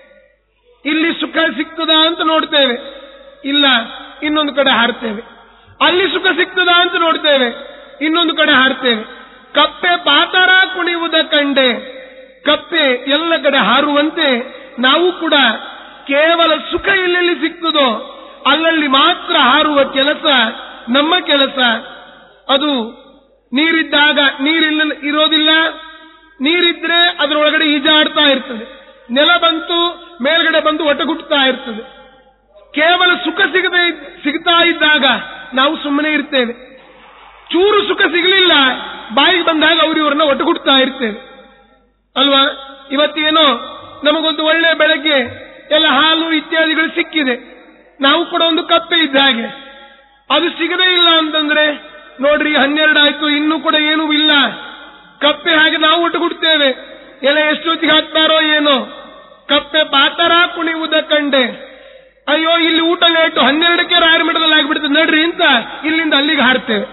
ಇಲ್ಲಿ ಸುಖ ಸಿಗ್ತದಾ ಅಂತ ನೋಡ್ತೇವೆ, ಇಲ್ಲ ಇನ್ನೊಂದು ಕಡೆ ಹಾರ್ತೇವೆ. ಅಲ್ಲಿ ಸುಖ ಸಿಗ್ತದಾ ಅಂತ ನೋಡ್ತೇವೆ, ಇನ್ನೊಂದು ಕಡೆ ಹಾರ್ತೇವೆ. ಕಪ್ಪೆ ಪಾತರ ಕುಣಿಯುವುದ ಕಂಡೆ. ಕಪ್ಪೆ ಎಲ್ಲ ಕಡೆ ಹಾರುವಂತೆ ನಾವು ಕೂಡ ಕೇವಲ ಸುಖ ಎಲ್ಲೆಲ್ಲಿ ಸಿಗ್ತದೋ ಅಲ್ಲಲ್ಲಿ ಮಾತ್ರ ಹಾರುವ ಕೆಲಸ ನಮ್ಮ ಕೆಲಸ. ಅದು ನೀರಿದ್ದಾಗ ನೀರಿಲ್ಲ ಇರೋದಿಲ್ಲ, ನೀರಿದ್ರೆ ಅದರೊಳಗಡೆ ಈಜಾಡ್ತಾ ಇರ್ತದೆ. ನೆಲ ಬಂತು ಮೇಲ್ಗಡೆ ಬಂದು ಒಟಗುಟ್ತಾ ಇರ್ತದೆ. ಕೇವಲ ಸುಖ ಸಿಗದೆ ಸಿಗ್ತಾ ಇದ್ದಾಗ ನಾವು ಸುಮ್ಮನೆ ಇರ್ತೇವೆ. ಚೂರು ಸುಖ ಸಿಗಲಿಲ್ಲ, ಬಾಯಿಗೆ ಬಂದಾಗ ಅವರು ಇವ್ರನ್ನ ಒಟಗುಟ್ತಾ ಇರ್ತೇವೆ ಅಲ್ವಾ? ಇವತ್ತೇನೋ ನಮಗೊಂದು ಒಳ್ಳೆ ಬೆಳಗ್ಗೆ ಎಲ್ಲ ಹಾಲು ಇತ್ಯಾದಿಗಳು ಸಿಕ್ಕಿದೆ, ನಾವು ಕೂಡ ಒಂದು ಕಪ್ಪೆ ಇದ್ದ ಹಾಗೆ. ಅದು ಸಿಗದೇ ಇಲ್ಲ ಅಂತಂದ್ರೆ ನೋಡ್ರಿ, ಹನ್ನೆರಡು ಆಯ್ತು, ಇನ್ನೂ ಕೂಡ ಏನೂ ಇಲ್ಲ. ಕಪ್ಪೆ ಹಾಗೆ ನಾವು ಒಟ್ಟುಗುಡ್ತೇವೆ. ಎಲೆ ಎಷ್ಟೊತ್ತಿಗೆ ಹಾಕ್ತಾರೋ ಏನೋ. ಕಪ್ಪೆ ಪಾತರ ಕುಣಿಯುವುದ ಕಂಡೆ. ಅಯ್ಯೋ ಇಲ್ಲಿ ಊಟ ಲೇಟು, ಹನ್ನೆರಡಕ್ಕೆ ರಾಯರ ಮಠದಲ್ಲಿ ಆಗ್ಬಿಡ್ತದೆ ನಡ್ರಿ ಅಂತ ಇಲ್ಲಿಂದ ಅಲ್ಲಿಗೆ ಹಾರ್ತೇವೆ.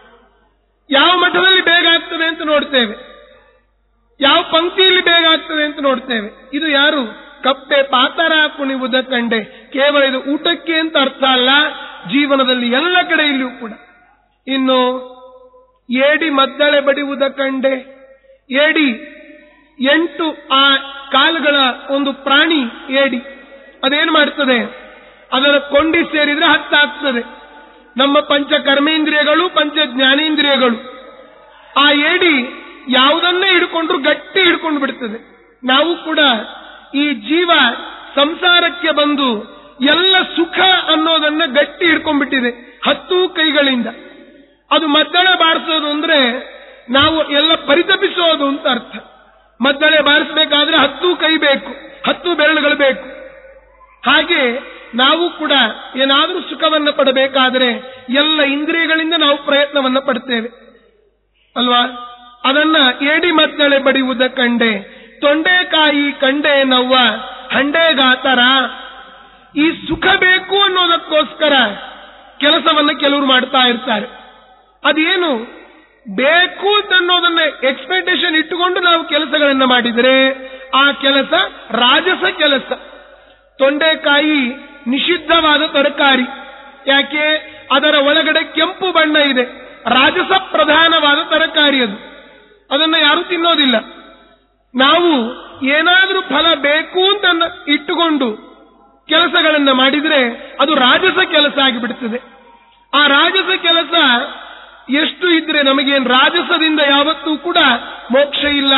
ಯಾವ ಮಠದಲ್ಲಿ ಬೇಗ ಆಗ್ತದೆ ಅಂತ ನೋಡ್ತೇವೆ, ಯಾವ ಪಂಕ್ತಿಯಲ್ಲಿ ಬೇಗ ಆಗ್ತದೆ ಅಂತ ನೋಡ್ತೇವೆ. ಇದು ಯಾರು? ಕಪ್ಪೆ ಪಾತರ ಕುಣಿಯುವುದ ಕಂಡೆ. ಕೇವಲ ಇದು ಊಟಕ್ಕೆ ಅಂತ ಅರ್ಥ ಅಲ್ಲ, ಜೀವನದಲ್ಲಿ ಎಲ್ಲ ಕಡೆಯಲ್ಲಿಯೂ ಕೂಡ. ಇನ್ನು ಏಡಿ ಮದ್ದಳೆ ಬಡಿಯುವುದ ಕಂಡೆ. ಏಡಿ ಎಂಟು ಆ ಕಾಲುಗಳ ಒಂದು ಪ್ರಾಣಿ ಏಡಿ. ಅದೇನು ಮಾಡ್ತದೆ? ಅದರ ಕೊಂಡಿ ಸೇರಿದ್ರೆ ಹತ್ತಾಗ್ತದೆ. ನಮ್ಮ ಪಂಚ ಕರ್ಮೇಂದ್ರಿಯಗಳು ಪಂಚ ಜ್ಞಾನೇಂದ್ರಿಯಗಳು. ಆ ಏಡಿ ಯಾವುದನ್ನೇ ಹಿಡ್ಕೊಂಡ್ರು ಗಟ್ಟಿ ಹಿಡ್ಕೊಂಡು ಬಿಡ್ತದೆ. ನಾವು ಕೂಡ ಈ ಜೀವ ಸಂಸಾರಕ್ಕೆ ಬಂದು ಎಲ್ಲ ಸುಖ ಅನ್ನೋದನ್ನ ಗಟ್ಟಿ ಹಿಡ್ಕೊಂಡ್ಬಿಟ್ಟಿದೆ ಹತ್ತು ಕೈಗಳಿಂದ. ಅದು ಮದ್ದಳೆ ಬಾರಿಸೋದು ಅಂದ್ರೆ ನಾವು ಎಲ್ಲ ಪರಿತಪಿಸೋದು ಅಂತ ಅರ್ಥ. ಮದ್ದಳೆ ಬಾರಿಸಬೇಕಾದ್ರೆ ಹತ್ತು ಕೈ ಬೇಕು, ಹತ್ತು ಬೆರಳುಗಳು ಬೇಕು. ಹಾಗೆ ನಾವು ಕೂಡ ಏನಾದರೂ ಸುಖವನ್ನ ಪಡಬೇಕಾದ್ರೆ ಎಲ್ಲ ಇಂದ್ರಿಯಗಳಿಂದ ನಾವು ಪ್ರಯತ್ನವನ್ನ ಪಡ್ತೇವೆ ಅಲ್ವಾ. ಅದನ್ನ ಏಡಿ ಮದ್ದಳೆ ಬಡಿಯುವುದ ಕಂಡೆ, ತೊಂಡೆಕಾಯಿ ಕಂಡೆ ನವ್ವ ಹಂಡೆಗಾತರ. ಈ ಸುಖ ಬೇಕು ಅನ್ನೋದಕ್ಕೋಸ್ಕರ ಕೆಲಸವನ್ನ ಕೆಲವರು ಮಾಡ್ತಾ ಇರ್ತಾರೆ. ಅದೇನು ಬೇಕು ಅನ್ನೋದನ್ನ ಎಕ್ಸ್ಪೆಕ್ಟೇಷನ್ ಇಟ್ಟುಕೊಂಡು ನಾವು ಕೆಲಸಗಳನ್ನ ಮಾಡಿದರೆ ಆ ಕೆಲಸ ರಾಜಸ ಕೆಲಸ. ತೊಂಡೆಕಾಯಿ ನಿಷಿದ್ಧವಾದ ತರಕಾರಿ. ಯಾಕೆ? ಅದರ ಒಳಗಡೆ ಕೆಂಪು ಬಣ್ಣ ಇದೆ. ರಾಜಸ ಪ್ರಧಾನವಾದ ತರಕಾರಿ ಅದು. ಅದನ್ನ ಯಾರು ತಿನ್ನೋದಿಲ್ಲ. ನಾವು ಏನಾದರೂ ಫಲ ಬೇಕು ಅಂತ ಇಟ್ಟುಕೊಂಡು ಕೆಲಸಗಳನ್ನ ಮಾಡಿದ್ರೆ ಅದು ರಾಜಸ ಕೆಲಸ ಆಗಿಬಿಡುತ್ತದೆ. ಆ ರಾಜಸ ಕೆಲಸ ಎಷ್ಟು ಇದ್ರೆ ನಮಗೇನು ರಾಜಸದಿಂದ ಯಾವತ್ತೂ ಕೂಡ ಮೋಕ್ಷ ಇಲ್ಲ.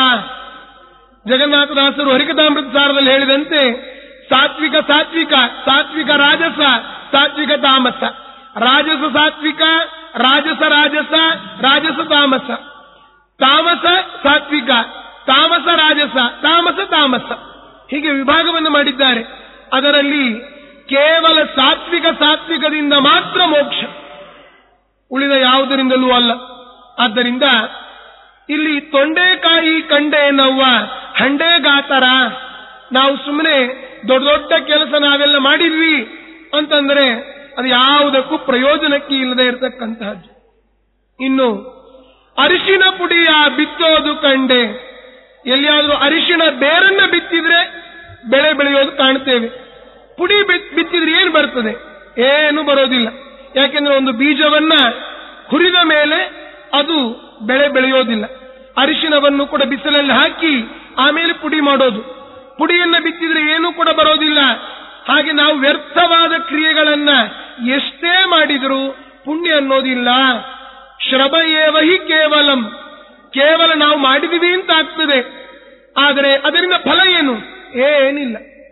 ಜಗನ್ನಾಥದಾಸರು ಹರಿಕಥಾಮೃತ ಸಾರದಲ್ಲಿ ಹೇಳಿದಂತೆ ಸಾತ್ವಿಕ ಸಾತ್ವಿಕ, ಸಾತ್ವಿಕ ರಾಜಸ, ಸಾತ್ವಿಕ ತಾಮಸ, ರಾಜಸ ಸಾತ್ವಿಕ, ರಾಜಸ ರಾಜಸ, ರಾಜಸ ತಾಮಸ, ತಾಮಸ ಸಾತ್ವಿಕ, ತಾಮಸ ರಾಜಸ, ತಾಮಸ ತಾಮಸ, ಹೀಗೆ ವಿಭಾಗವನ್ನು ಮಾಡಿದ್ದಾರೆ. ಅದರಲ್ಲಿ ಕೇವಲ ಸಾತ್ವಿಕ ಸಾತ್ವಿಕದಿಂದ ಮಾತ್ರ ಮೋಕ್ಷ, ಉಳಿದ ಯಾವುದರಿಂದಲೂ ಅಲ್ಲ. ಆದ್ದರಿಂದ ಇಲ್ಲಿ ತೊಂಡೆಕಾಯಿ ಕಂಡೆ ನವ್ವ ಹಂಡೆಗಾತರ. ನಾವು ಸುಮ್ಮನೆ ದೊಡ್ಡ ದೊಡ್ಡ ಕೆಲಸ ನಾವೆಲ್ಲ ಮಾಡಿದ್ವಿ ಅಂತಂದ್ರೆ ಅದು ಯಾವುದಕ್ಕೂ ಪ್ರಯೋಜನಕ್ಕೆ ಇಲ್ಲದೆ ಇರತಕ್ಕಂತಹದ್ದು. ಇನ್ನು ಅರಿಶಿನ ಪುಡಿಯ ಬಿತ್ತೋದು ಕಂಡೆ. ಎಲ್ಲಿಯಾದ್ರೂ ಅರಿಶಿಣ ಬೇರನ್ನ ಬಿತ್ತಿದ್ರೆ ಬೆಳೆ ಬೆಳೆಯೋದು ಕಾಣ್ತೇವೆ. ಪುಡಿ ಬಿತ್ತಿದ್ರೆ ಏನು ಬರ್ತದೆ? ಏನು ಬರೋದಿಲ್ಲ. ಯಾಕೆಂದ್ರೆ ಒಂದು ಬೀಜವನ್ನ ಹುರಿದ ಮೇಲೆ ಅದು ಬೆಳೆ ಬೆಳೆಯೋದಿಲ್ಲ. ಅರಿಶಿಣವನ್ನು ಕೂಡ ಬಿಸಿಲಲ್ಲಿ ಹಾಕಿ ಆಮೇಲೆ ಪುಡಿ ಮಾಡೋದು. ಪುಡಿಯನ್ನ ಬಿತ್ತಿದ್ರೆ ಏನೂ ಕೂಡ ಬರೋದಿಲ್ಲ. ಹಾಗೆ ನಾವು ವ್ಯರ್ಥವಾದ ಕ್ರಿಯೆಗಳನ್ನ ಎಷ್ಟೇ ಮಾಡಿದರೂ ಪುಣ್ಯ ಅನ್ನೋದಿಲ್ಲ. ಶ್ರಮ ಏವಹಿ ಕೇವಲಂ, ಕೇವಲ ನಾವು ಮಾಡಿದೀವಿ ಅಂತ ಆಗ್ತದೆ, ಆದರೆ ಅದರಿಂದ ಫಲ ಏನು? ಏನಿಲ್ಲ.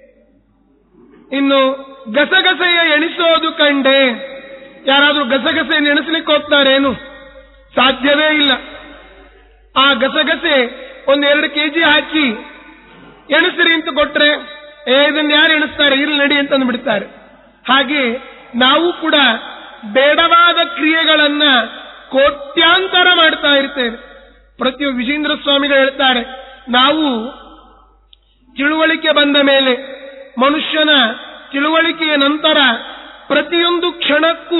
ಇನ್ನು ಗಸಗಸೆಯ ಎಣಿಸೋದು ಕಂಡೆ. ಯಾರಾದ್ರೂ ಗಸಗಸೆಯನ್ನು ಎಣಿಸ್ಲಿಕ್ಕೆ ಹೋಗ್ತಾರೇನು? ಸಾಧ್ಯವೇ ಇಲ್ಲ. ಆ ಗಸಗಸೆ ಒಂದೆರಡು ಕೆಜಿ ಹಾಕಿ ಎಣಿಸ್ರಿ ಅಂತ ಕೊಟ್ರೆ ಏ ಇದನ್ನು ಯಾರು ಎಣಿಸ್ತಾರೆ, ಇಲ್ಲಿ ನಡಿ ಅಂತ ಅಂದ್ಬಿಡ್ತಾರೆ. ಹಾಗೆ ನಾವು ಕೂಡ ಬೇಡವಾದ ಕ್ರಿಯೆಗಳನ್ನ ಕೋಟ್ಯಾಂತರ ಮಾಡ್ತಾ ಇರ್ತೇವೆ. ಪ್ರತಿಯೊಬ್ಬ ವಿಜೇಂದ್ರ ಸ್ವಾಮಿಗಳು ಹೇಳ್ತಾರೆ, ನಾವು ತಿಳುವಳಿಕೆ ಬಂದ ಮೇಲೆ, ಮನುಷ್ಯನ ತಿಳುವಳಿಕೆಯ ನಂತರ ಪ್ರತಿಯೊಂದು ಕ್ಷಣಕ್ಕೂ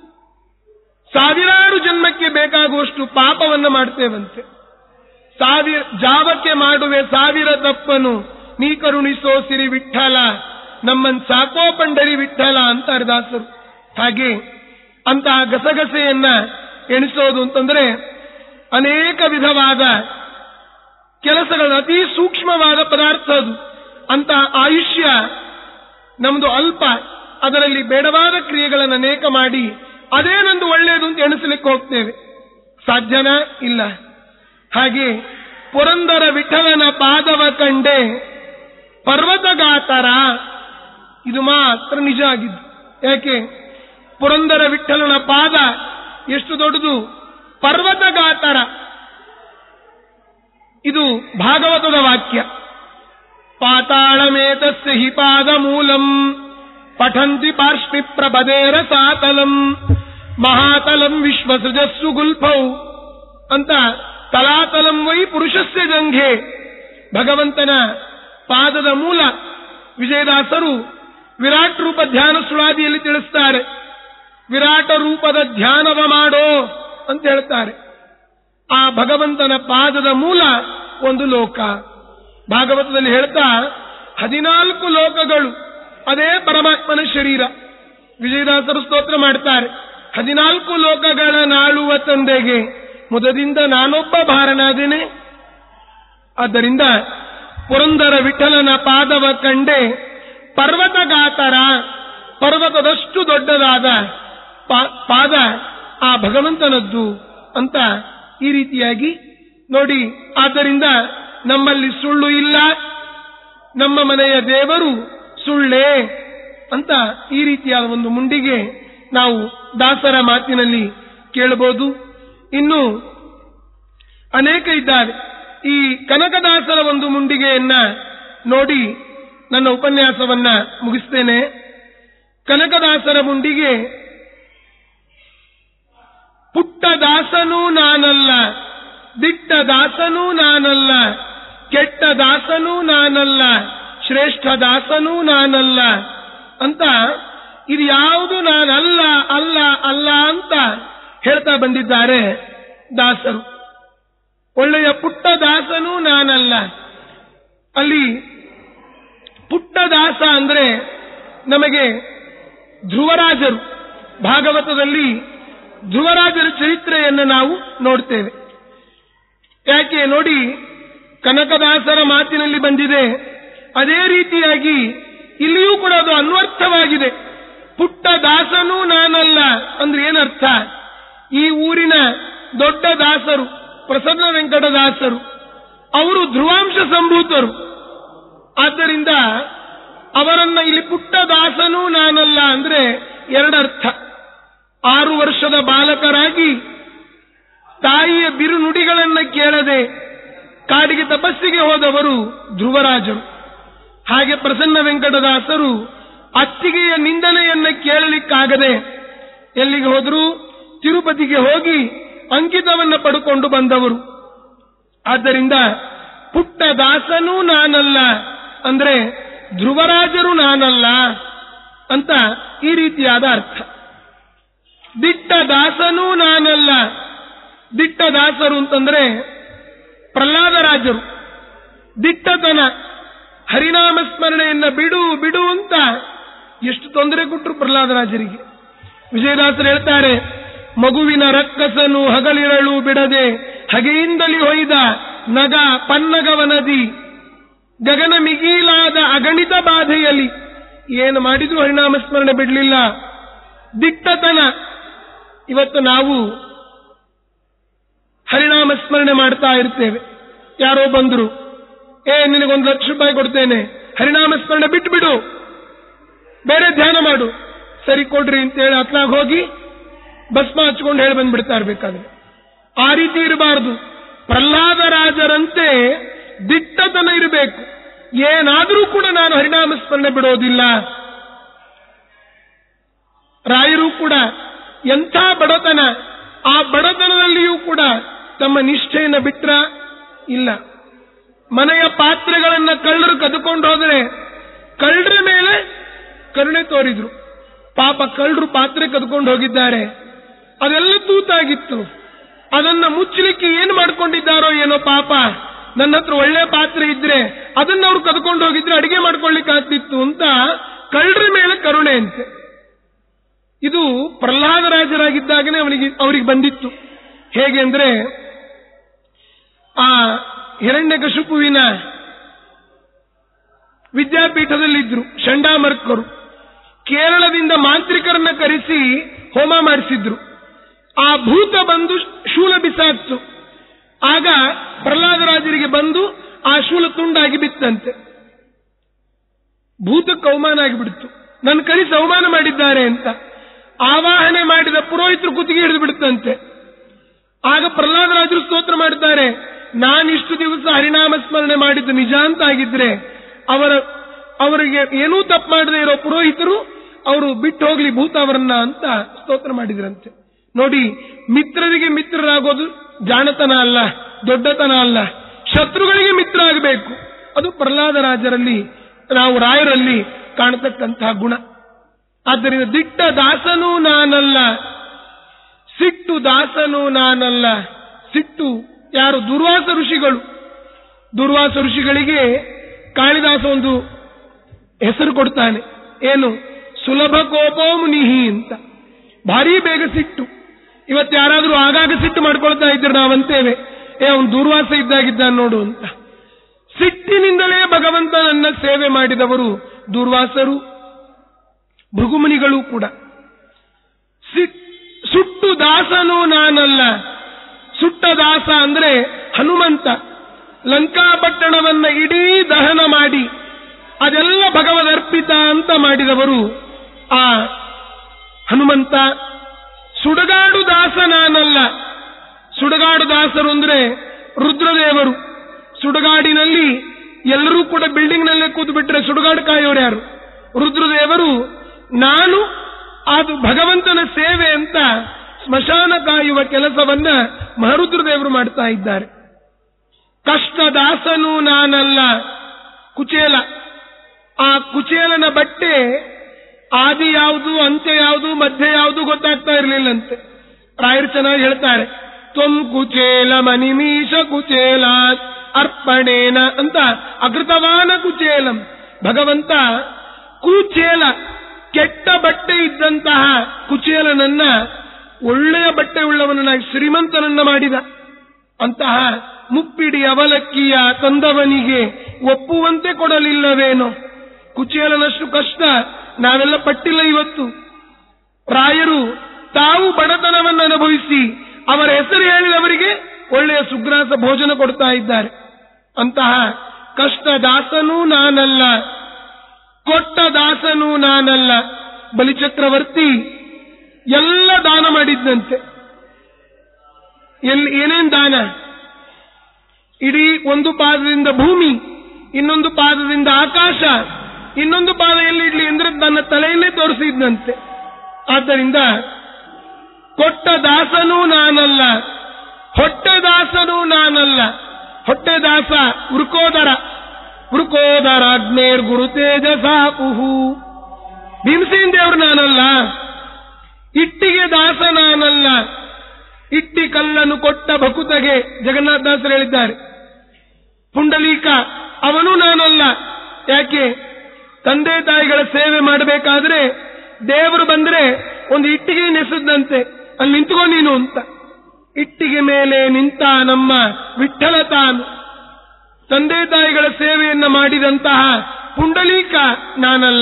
ಸಾವಿರಾರು ಜನ್ಮಕ್ಕೆ ಬೇಕಾಗುವಷ್ಟು ಪಾಪವನ್ನ ಮಾಡ್ತೇವಂತೆ. ಸಾವಿರ ಜಾವಕ್ಕೆ ಮಾಡುವೆ ಸಾವಿರ ತಪ್ಪನು, ನೀ ಕರುಣಿಸೋ ಸಿರಿ ವಿಠಲ, ನಮ್ಮನ್ ಸಾಕೋ ಪಂಡರಿ ವಿಠಲ ಅಂತ ಹರಿದಾಸರು. ಹಾಗೆ ಅಂತಹ ಗಸಗಸೆಯನ್ನ ಎಣಿಸೋದು ಅಂತಂದ್ರೆ ಅನೇಕ ವಿಧವಾದ ಕೆಲಸಗಳ ಅತಿ ಸೂಕ್ಷ್ಮವಾದ ಪದಾರ್ಥ ಅದು. ಅಂತ ಆಯುಷ್ಯ ನಮ್ದು ಅಲ್ಪ, ಅದರಲ್ಲಿ ಬೇಡವಾದ ಕ್ರಿಯೆಗಳನ್ನು ಅನೇಕ ಮಾಡಿ ಅದೇನೊಂದು ಒಳ್ಳೆಯದು ಅಂತ ಎಣಿಸಲಿಕ್ಕೆ ಹೋಗ್ತೇವೆ. ಸಾಧ್ಯನಾ? ಇಲ್ಲ. ಹಾಗೆ ಪುರಂದರ ವಿಠಲನ ಪಾದವ ಕಂಡೆ ಪರ್ವತಗಾತರ. ಇದು ಮಾತ್ರ ನಿಜ ಆಗಿದ್ದು. ಯಾಕೆ? ಪುರಂದರ ವಿಠಲನ ಪಾದ ಎಷ್ಟು ದೊಡ್ಡದು, ಪರ್ವತಗಾತರ. ಇದು ಭಾಗವತದ ವಾಕ್ಯ. ಪಾತಾಳಮೇತಸ್ಯ ಹಿ ಪಾದ ಮೂಲಂ ಪಠಂತಿ ಪಾರ್ಷ್ಣಿ ಪ್ರಭದೇರ ಸಾತಲಂ ಮಹಾತಲಂ ವಿಶ್ವಸೃಜಸ್ಸು ಗುಲ್ಫೌ ಅಂತ ತಲಾತಲಂ ವೈ ಪುರುಷಸ್ಯ ಜಂಘೆ. ಭಗವಂತನ ಪಾದದ ಮೂಲ ವಿಜಯದಾಸರು ವಿರಾಟ್ ರೂಪ ಧ್ಯಾನ ಸುಳಾದಿಯಲ್ಲಿ ತಿಳಿಸ್ತಾರೆ. ವಿರಾಟ ರೂಪದ ಧ್ಯಾನವ ಮಾಡೋ ಅಂತ ಹೇಳ್ತಾರೆ. ಆ ಭಗವಂತನ ಪಾದದ ಮೂಲ ಒಂದು ಲೋಕ. ಭಾಗವತದಲ್ಲಿ ಹೇಳ್ತಾ ಹದಿನಾಲ್ಕು ಲೋಕಗಳು ಅದೇ ಪರಮಾತ್ಮನ ಶರೀರ. ವಿಜಯದಾಸರು ಸ್ತೋತ್ರ ಮಾಡ್ತಾರೆ, ಹದಿನಾಲ್ಕು ಲೋಕಗಳ ನಾಳುವ ತಂದೆಗೆ ಮುದದಿಂದ ನಾನೊಬ್ಬ ಭಾರನಾದೇನೆ. ಆದ್ದರಿಂದ ಪುರಂದರ ವಿಠಲನ ಪಾದವ ಕಂಡೆ ಪರ್ವತಗಾತರ. ಪರ್ವತದಷ್ಟು ದೊಡ್ಡದಾದ ಪಾದ ಆ ಭಗವಂತನದ್ದು ಅಂತ ಈ ರೀತಿಯಾಗಿ ನೋಡಿ. ಆದ್ದರಿಂದ ನಮ್ಮಲ್ಲಿ ಸುಳ್ಳು ಇಲ್ಲ, ನಮ್ಮ ಮನೆಯ ದೇವರು ಸುಳ್ಳೇ. ಅಂತ ಈ ರೀತಿಯಾದ ಒಂದು ಮುಂಡಿಗೆ ನಾವು ದಾಸರ ಮಾತಿನಲ್ಲಿ ಕೇಳಬಹುದು. ಇನ್ನು ಅನೇಕ ಇದ್ದಾರೆ. ಈ ಕನಕದಾಸರ ಒಂದು ಮುಂಡಿಗೆಯನ್ನ ನೋಡಿ ನನ್ನ ಉಪನ್ಯಾಸವನ್ನ ಮುಗಿಸ್ತೇನೆ. ಕನಕದಾಸರ ಮುಂಡಿಗೆ, ಪುಟ್ಟ ದಾಸನೂ ನಾನಲ್ಲ, ದಿಟ್ಟ ದಾಸನೂ ನಾನಲ್ಲ, ಕೆಟ್ಟ ದಾಸನೂ ನಾನಲ್ಲ, ಶ್ರೇಷ್ಠ ದಾಸನೂ ನಾನಲ್ಲ ಅಂತ, ಇದು ಯಾವುದು ನಾನಲ್ಲ ಅಲ್ಲ ಅಲ್ಲ ಅಂತ ಹೇಳ್ತಾ ಬಂದಿದ್ದಾರೆ ದಾಸರು. ಒಳ್ಳೆಯ ಪುಟ್ಟ ದಾಸನೂ ನಾನಲ್ಲ. ಅಲ್ಲಿ ಪುಟ್ಟ ದಾಸ ಅಂದ್ರೆ ನಮಗೆ ಧ್ರುವರಾಜರು, ಭಾಗವತದಲ್ಲಿ ಧ್ರುವರಾಜರ ಚರಿತ್ರೆಯನ್ನು ನಾವು ನೋಡ್ತೇವೆ. ಯಾಕೆ ನೋಡಿ, ಕನಕದಾಸರ ಮಾತಿನಲ್ಲಿ ಬಂದಿದೆ, ಅದೇ ರೀತಿಯಾಗಿ ಇಲ್ಲಿಯೂ ಕೂಡ ಅದು ಅನ್ವರ್ಥವಾಗಿದೆ. ಪುಟ್ಟ ದಾಸನೂ ನಾನಲ್ಲ ಅಂದ್ರೆ ಏನರ್ಥ? ಈ ಊರಿನ ದೊಡ್ಡ ದಾಸರು ಪ್ರಸನ್ನ ವೆಂಕಟದಾಸರು, ಅವರು ಧ್ರುವಾಂಶ ಸಂಭೂತರು. ಆದ್ದರಿಂದ ಅವರನ್ನ ಇಲ್ಲಿ ಪುಟ್ಟ ದಾಸನೂ ನಾನಲ್ಲ ಅಂದ್ರೆ ಎರಡರ್ಥ. ಆರು ವರ್ಷದ ಬಾಲಕರಾಗಿ ತಾಯಿಯ ಬಿರುನುಡಿಗಳನ್ನ ಕೇಳದೆ ಕಾಡಿಗೆ ತಪಸ್ಸಿಗೆ ಹೋದವರು ಧ್ರುವರಾಜರು. ಹಾಗೆ ಪ್ರಸನ್ನ ವೆಂಕಟದಾಸರು ಅತ್ತಿಗೆಯ ನಿಂದನೆಯನ್ನ ಕೇಳಲಿಕ್ಕಾಗದೆ ಎಲ್ಲಿಗೆ ಹೋದ್ರು? ತಿರುಪತಿಗೆ ಹೋಗಿ ಅಂಕಿತವನ್ನ ಪಡ್ಕೊಂಡು ಬಂದವರು. ಆದ್ದರಿಂದ ಪುಟ್ಟ ದಾಸನೂ ನಾನಲ್ಲ ಅಂದ್ರೆ ಧ್ರುವರಾಜರು ನಾನಲ್ಲ ಅಂತ ಈ ರೀತಿಯಾದ ಅರ್ಥ. ದಿಟ್ಟ ದಾಸನೂ ನಾನಲ್ಲ. ದಿಟ್ಟ ದಾಸರು ಅಂತಂದ್ರೆ ಪ್ರಹ್ಲಾದರಾಜರು. ದಿಟ್ಟತನ, ಹರಿನಾಮ ಸ್ಮರಣೆಯನ್ನ ಬಿಡು ಬಿಡು ಅಂತ ಎಷ್ಟು ತೊಂದರೆ ಕೊಟ್ಟರು ಪ್ರಹ್ಲಾದರಾಜರಿಗೆ. ವಿಜಯದಾಸರು ಹೇಳ್ತಾರೆ, ಮಗುವಿನ ರಕ್ಕಸನು ಹಗಲಿರಳು ಬಿಡದೆ ಹಗೆಯಿಂದಲಿ ಹೊಯ್ದ ನಗ ಪನ್ನಗವನದಿ ಗಗನ ಮಿಗೀಲಾದ ಅಗಣಿತ ಬಾಧೆಯಲ್ಲಿ. ಏನು ಮಾಡಿದ್ರು ಹರಿನಾಮ ಸ್ಮರಣೆ ಬಿಡಲಿಲ್ಲ. ದಿಟ್ಟತನ. ಇವತ್ತು ನಾವು ಹರಿನಾಮ ಸ್ಮರಣೆ ಮಾಡ್ತಾ ಇರ್ತೇವೆ. ಯಾರೋ ಬಂದ್ರು, ಏ ನಿನಗೊಂದು ಲಕ್ಷ ರೂಪಾಯಿ ಕೊಡ್ತೇನೆ, ಹರಿನಾಮ ಸ್ಮರಣೆ ಬಿಟ್ಟು ಬಿಡು, ಬೇರೆ ಧ್ಯಾನ ಮಾಡು. ಸರಿ ಕೊಡ್ರಿ ಅಂತೇಳಿ ಅತ್ಲಾಗ ಹೋಗಿ ಭಸ್ಮ ಹಚ್ಕೊಂಡು ಹೇಳಿ ಬಂದ್ಬಿಡ್ತಾ ಇರ್ಬೇಕಾದ್ರೆ. ಆ ರೀತಿ ಇರಬಾರದು. ಪ್ರಹ್ಲಾದರಾಜರಂತೆ ದಿಟ್ಟತನ ಇರಬೇಕು. ಏನಾದರೂ ಕೂಡ ನಾನು ಹರಿನಾಮ ಸ್ಮರಣೆ ಬಿಡೋದಿಲ್ಲ. ರಾಯರು ಕೂಡ ಎಂಥ ಬಡತನ, ಆ ಬಡತನದಲ್ಲಿಯೂ ಕೂಡ ತಮ್ಮ ನಿಷ್ಠೆಯನ್ನು ಬಿಟ್ರ ಇಲ್ಲ. ಮನೆಯ ಪಾತ್ರೆಗಳನ್ನ ಕಳ್ಳರು ಕದ್ದುಕೊಂಡು ಹೋದರೆ ಕಳ್ಳರ ಮೇಲೆ ಕರುಣೆ ತೋರಿದ್ರು. ಪಾಪ ಕಳ್ಳರು ಪಾತ್ರೆ ಕದ್ಕೊಂಡು ಹೋಗಿದ್ದಾರೆ, ಅದೆಲ್ಲ ತೂತಾಗಿತ್ತು. ಅದನ್ನ ಮುಚ್ಚಲಿಕ್ಕೆ ಏನು ಮಾಡ್ಕೊಂಡಿದ್ದಾರೋ ಏನೋ ಪಾಪ. ನನ್ನ ಹತ್ರ ಒಳ್ಳೆ ಪಾತ್ರೆ ಇದ್ರೆ ಅದನ್ನ ಅವ್ರು ಕದ್ಕೊಂಡು ಹೋಗಿದ್ರೆ ಅಡಿಗೆ ಮಾಡ್ಕೊಳ್ಳಿಕ್ಕೆ ಆಗ್ತಿತ್ತು ಅಂತ ಕಳ್ಳರ ಮೇಲೆ ಕರುಣೆ ಅಂತೆ. ಇದು ಪ್ರಹ್ಲಾದರಾಜರಾಗಿದ್ದಾಗನೇ ಅವನಿಗೆ ಅವರಿಗೆ ಬಂದಿತ್ತು. ಹೇಗೆ ಅಂದ್ರೆ, ಆ ಹಿರಣ್ಯಕಶಿಪುವಿನ ವಿದ್ಯಾಪೀಠದಲ್ಲಿದ್ರು ಚಂಡಾಮರ್ಕರು. ಕೇರಳದಿಂದ ಮಾಂತ್ರಿಕರನ್ನ ಕರೆಸಿ ಹೋಮ ಮಾಡಿಸಿದ್ರು. ಆ ಭೂತ ಬಂದು ಶೂಲ ಬಿಸಾಕ್ತು. ಆಗ ಪ್ರಹ್ಲಾದರಾಜರಿಗೆ ಬಂದು ಆ ಶೂಲ ತುಂಡಾಗಿ ಬಿತ್ತಂತೆ. ಭೂತಕ್ಕೆ ಅವಮಾನ ಆಗಿಬಿಡ್ತು. ನನ್ನ ಕರೆಸಿ ಅವಮಾನ ಮಾಡಿದ್ದಾರೆ ಅಂತ ಆವಾಹನೆ ಮಾಡಿದ ಪುರೋಹಿತರು ಕುತ್ತಿಗೆ ಹಿಡಿದು ಬಿಡುತ್ತಂತೆ. ಆಗ ಪ್ರಹ್ಲಾದರಾಜರು ಸ್ತೋತ್ರ ಮಾಡಿದ್ದಾರೆ, ನಾನಿಷ್ಟು ದಿವಸ ಹರಿನಾಮ ಸ್ಮರಣೆ ಮಾಡಿದ್ದು ನಿಜ ಅಂತ ಆಗಿದ್ರೆ ಅವರ ಅವರಿಗೆ ಏನೂ ತಪ್ಪು ಮಾಡದೇ ಇರೋ ಪುರೋಹಿತರು ಅವರು ಬಿಟ್ಟು ಹೋಗ್ಲಿ ಭೂತ ಅವರನ್ನ ಅಂತ ಸ್ತೋತ್ರ ಮಾಡಿದ್ರಂತೆ. ನೋಡಿ, ಮಿತ್ರರಿಗೆ ಮಿತ್ರರಾಗೋದು ಜಾಣತನ ಅಲ್ಲ, ದೊಡ್ಡತನ ಅಲ್ಲ. ಶತ್ರುಗಳಿಗೆ ಮಿತ್ರ ಆಗಬೇಕು. ಅದು ಪ್ರಹ್ಲಾದರಾಜರಲ್ಲಿ, ನಾವು ರಾಯರಲ್ಲಿ ಕಾಣತಕ್ಕಂತಹ ಗುಣ. ಆದ್ದರಿಂದ ದಿಟ್ಟ ದಾಸನೂ ನಾನಲ್ಲ, ಸಿಟ್ಟು ದಾಸನೂ ನಾನಲ್ಲ. ಸಿಟ್ಟು ಯಾರು? ದುರ್ವಾಸ ಋಷಿಗಳು. ದುರ್ವಾಸ ಋಷಿಗಳಿಗೆ ಕಾಳಿದಾಸ ಒಂದು ಹೆಸರು ಕೊಡ್ತಾನೆ. ಏನು? ಸುಲಭ ಕೋಪೋ ಮುನಿಹಿ ಅಂತ. ಭಾರಿ ಬೇಗ ಸಿಟ್ಟು. ಇವತ್ತು ಯಾರಾದ್ರೂ ಆಗಾಗ ಸಿಟ್ಟು ಮಾಡ್ಕೊಳ್ತಾ ಇದ್ರೆ ನಾವಂತೇವೆ, ಏ ಅವನು ದುರ್ವಾಸ ಇದ್ದಾಗಿದ್ದ ನೋಡು ಅಂತ. ಸಿಟ್ಟಿನಿಂದಲೇ ಭಗವಂತನನ್ನ ಸೇವೆ ಮಾಡಿದವರು ದುರ್ವಾಸರು, ಭೃಗುಮುನಿಗಳು ಕೂಡ. ಸುಟ್ಟು ದಾಸನೂ ನಾನಲ್ಲ. ಸುಟ್ಟ ದಾಸ ಅಂದ್ರೆ ಹನುಮಂತ. ಲಂಕಾಪಟ್ಟಣವನ್ನ ಇಡೀ ದಹನ ಮಾಡಿ ಅದೆಲ್ಲ ಭಗವದರ್ಪಿತ ಅಂತ ಮಾಡಿದವರು ಆ ಹನುಮಂತ. ಸುಡಗಾಡು ದಾಸ ನಾನಲ್ಲ. ಸುಡಗಾಡು ದಾಸರು ಅಂದ್ರೆ ರುದ್ರದೇವರು. ಸುಡಗಾಡಿನಲ್ಲಿ ಎಲ್ಲರೂ ಕೂಡ ಬಿಲ್ಡಿಂಗ್ನಲ್ಲೇ ಕೂತು ಬಿಟ್ರೆ ಸುಡಗಾಡು ಕಾಯೋರು ಯಾರು? ರುದ್ರದೇವರು. ನಾನು ಅದು ಭಗವಂತನ ಸೇವೆ ಅಂತ ಸ್ಮಶಾನ ಕಾಯುವ ಕೆಲಸವನ್ನ ಮಹಾರುದ್ರದೇವರು ಮಾಡ್ತಾ ಇದ್ದಾರೆ. ಕಷ್ಟದಾಸನು ನಾನಲ್ಲ. ಕುಚೇಲ, ಆ ಕುಚೇಲನ ಬಟ್ಟೆ ಆದಿ ಯಾವುದು, ಅಂತ್ಯ ಯಾವುದು, ಮಧ್ಯ ಯಾವುದು ಗೊತ್ತಾಗ್ತಾ ಇರಲಿಲ್ಲಂತೆ. ರಾಯರು ಚೆನ್ನಾಗಿ ಹೇಳ್ತಾರೆ, ತ್ವಂ ಕುಚೇಲ ಮನಿಮೀಶ ಕುಚೇಲ ಅರ್ಪಣೇನ ಅಂತ. ಅಕೃತವಾನ ಕುಚೇಲಂ. ಭಗವಂತ ಕುಚೇಲ, ಕೆಟ್ಟ ಬಟ್ಟೆ ಇದ್ದಂತಹ ಕುಚೇಲನನ್ನ ಒಳ್ಳೆಯ ಬಟ್ಟೆ ಉಳ್ಳವನನ್ನಾಗಿ ಶ್ರೀಮಂತನನ್ನ ಮಾಡಿದ. ಅಂತಹ ಮುಪ್ಪಿಡಿ ಅವಲಕ್ಕಿಯ ತಂದವನಿಗೆ ಒಪ್ಪುವಂತೆ ಕೊಡಲಿಲ್ಲವೇನೋ. ಕುಚೇಲನಷ್ಟು ಕಷ್ಟ ನಾವೆಲ್ಲ ಪಟ್ಟಿಲ್ಲ ಇವತ್ತು. ರಾಯರು ತಾವು ಬಡತನವನ್ನು ಅನುಭವಿಸಿ ಅವರ ಹೆಸರು ಹೇಳಿದವರಿಗೆ ಒಳ್ಳೆಯ ಸುಗ್ರಾಸ ಭೋಜನ ಕೊಡ್ತಾ ಇದ್ದಾರೆ. ಅಂತಹ ಕಷ್ಟ ದಾಸನೂ ನಾನಲ್ಲ, ಕೊಟ್ಟ ದಾಸನೂ ನಾನಲ್ಲ. ಬಲಿಚಕ್ರವರ್ತಿ ಎಲ್ಲ ದಾನ ಮಾಡಿದ್ದಂತೆ. ಎಲ್ಲಿ ಏನೇನ್ ದಾನ? ಇಡೀ ಒಂದು ಪಾದದಿಂದ ಭೂಮಿ, ಇನ್ನೊಂದು ಪಾದದಿಂದ ಆಕಾಶ, ಇನ್ನೊಂದು ಪಾದ ಎಲ್ಲಿಡ್ಲಿ ಅಂದ್ರೆ ತನ್ನ ತಲೆಯನ್ನೇ ತೋರಿಸಿದ್ದಂತೆ. ಆದ್ದರಿಂದ ಕೊಟ್ಟ ದಾಸನೂ ನಾನಲ್ಲ, ಹೊಟ್ಟೆ ದಾಸನೂ ನಾನಲ್ಲ. ಹೊಟ್ಟೆ ದಾಸ ವೃಕೋದರ. ವೃಕೋದರಾಗ್ನೇರ್ ಗುರು ತೇಜಸಾಪುಹು. ಭೀಮಸೇನ ದೇವರು ನಾನಲ್ಲ. ಇಟ್ಟಿಗೆ ದಾಸ ನಾನಲ್ಲ. ಇಟ್ಟಿ ಕಲ್ಲನ್ನು ಕೊಟ್ಟ ಭಕುತಗೆ ಜಗನ್ನಾಥದಾಸರು ಹೇಳಿದ್ದಾರೆ. ಪುಂಡಲೀಕ ಅವನು ನಾನಲ್ಲ. ಯಾಕೆ? ತಂದೆ ತಾಯಿಗಳ ಸೇವೆ ಮಾಡಬೇಕಾದ್ರೆ ದೇವರು ಬಂದ್ರೆ ಒಂದು ಇಟ್ಟಿಗೆ ನೆಸದಂತೆ ಅಲ್ಲಿ ನಿಂತ್ಕೊ ನೀನು ಅಂತ. ಇಟ್ಟಿಗೆ ಮೇಲೆ ನಿಂತ ನಮ್ಮ ವಿಠ್ಠಲ ತಾನು. ತಂದೆ ತಾಯಿಗಳ ಸೇವೆಯನ್ನ ಮಾಡಿದಂತಹ ಪುಂಡಲೀಕ ನಾನಲ್ಲ.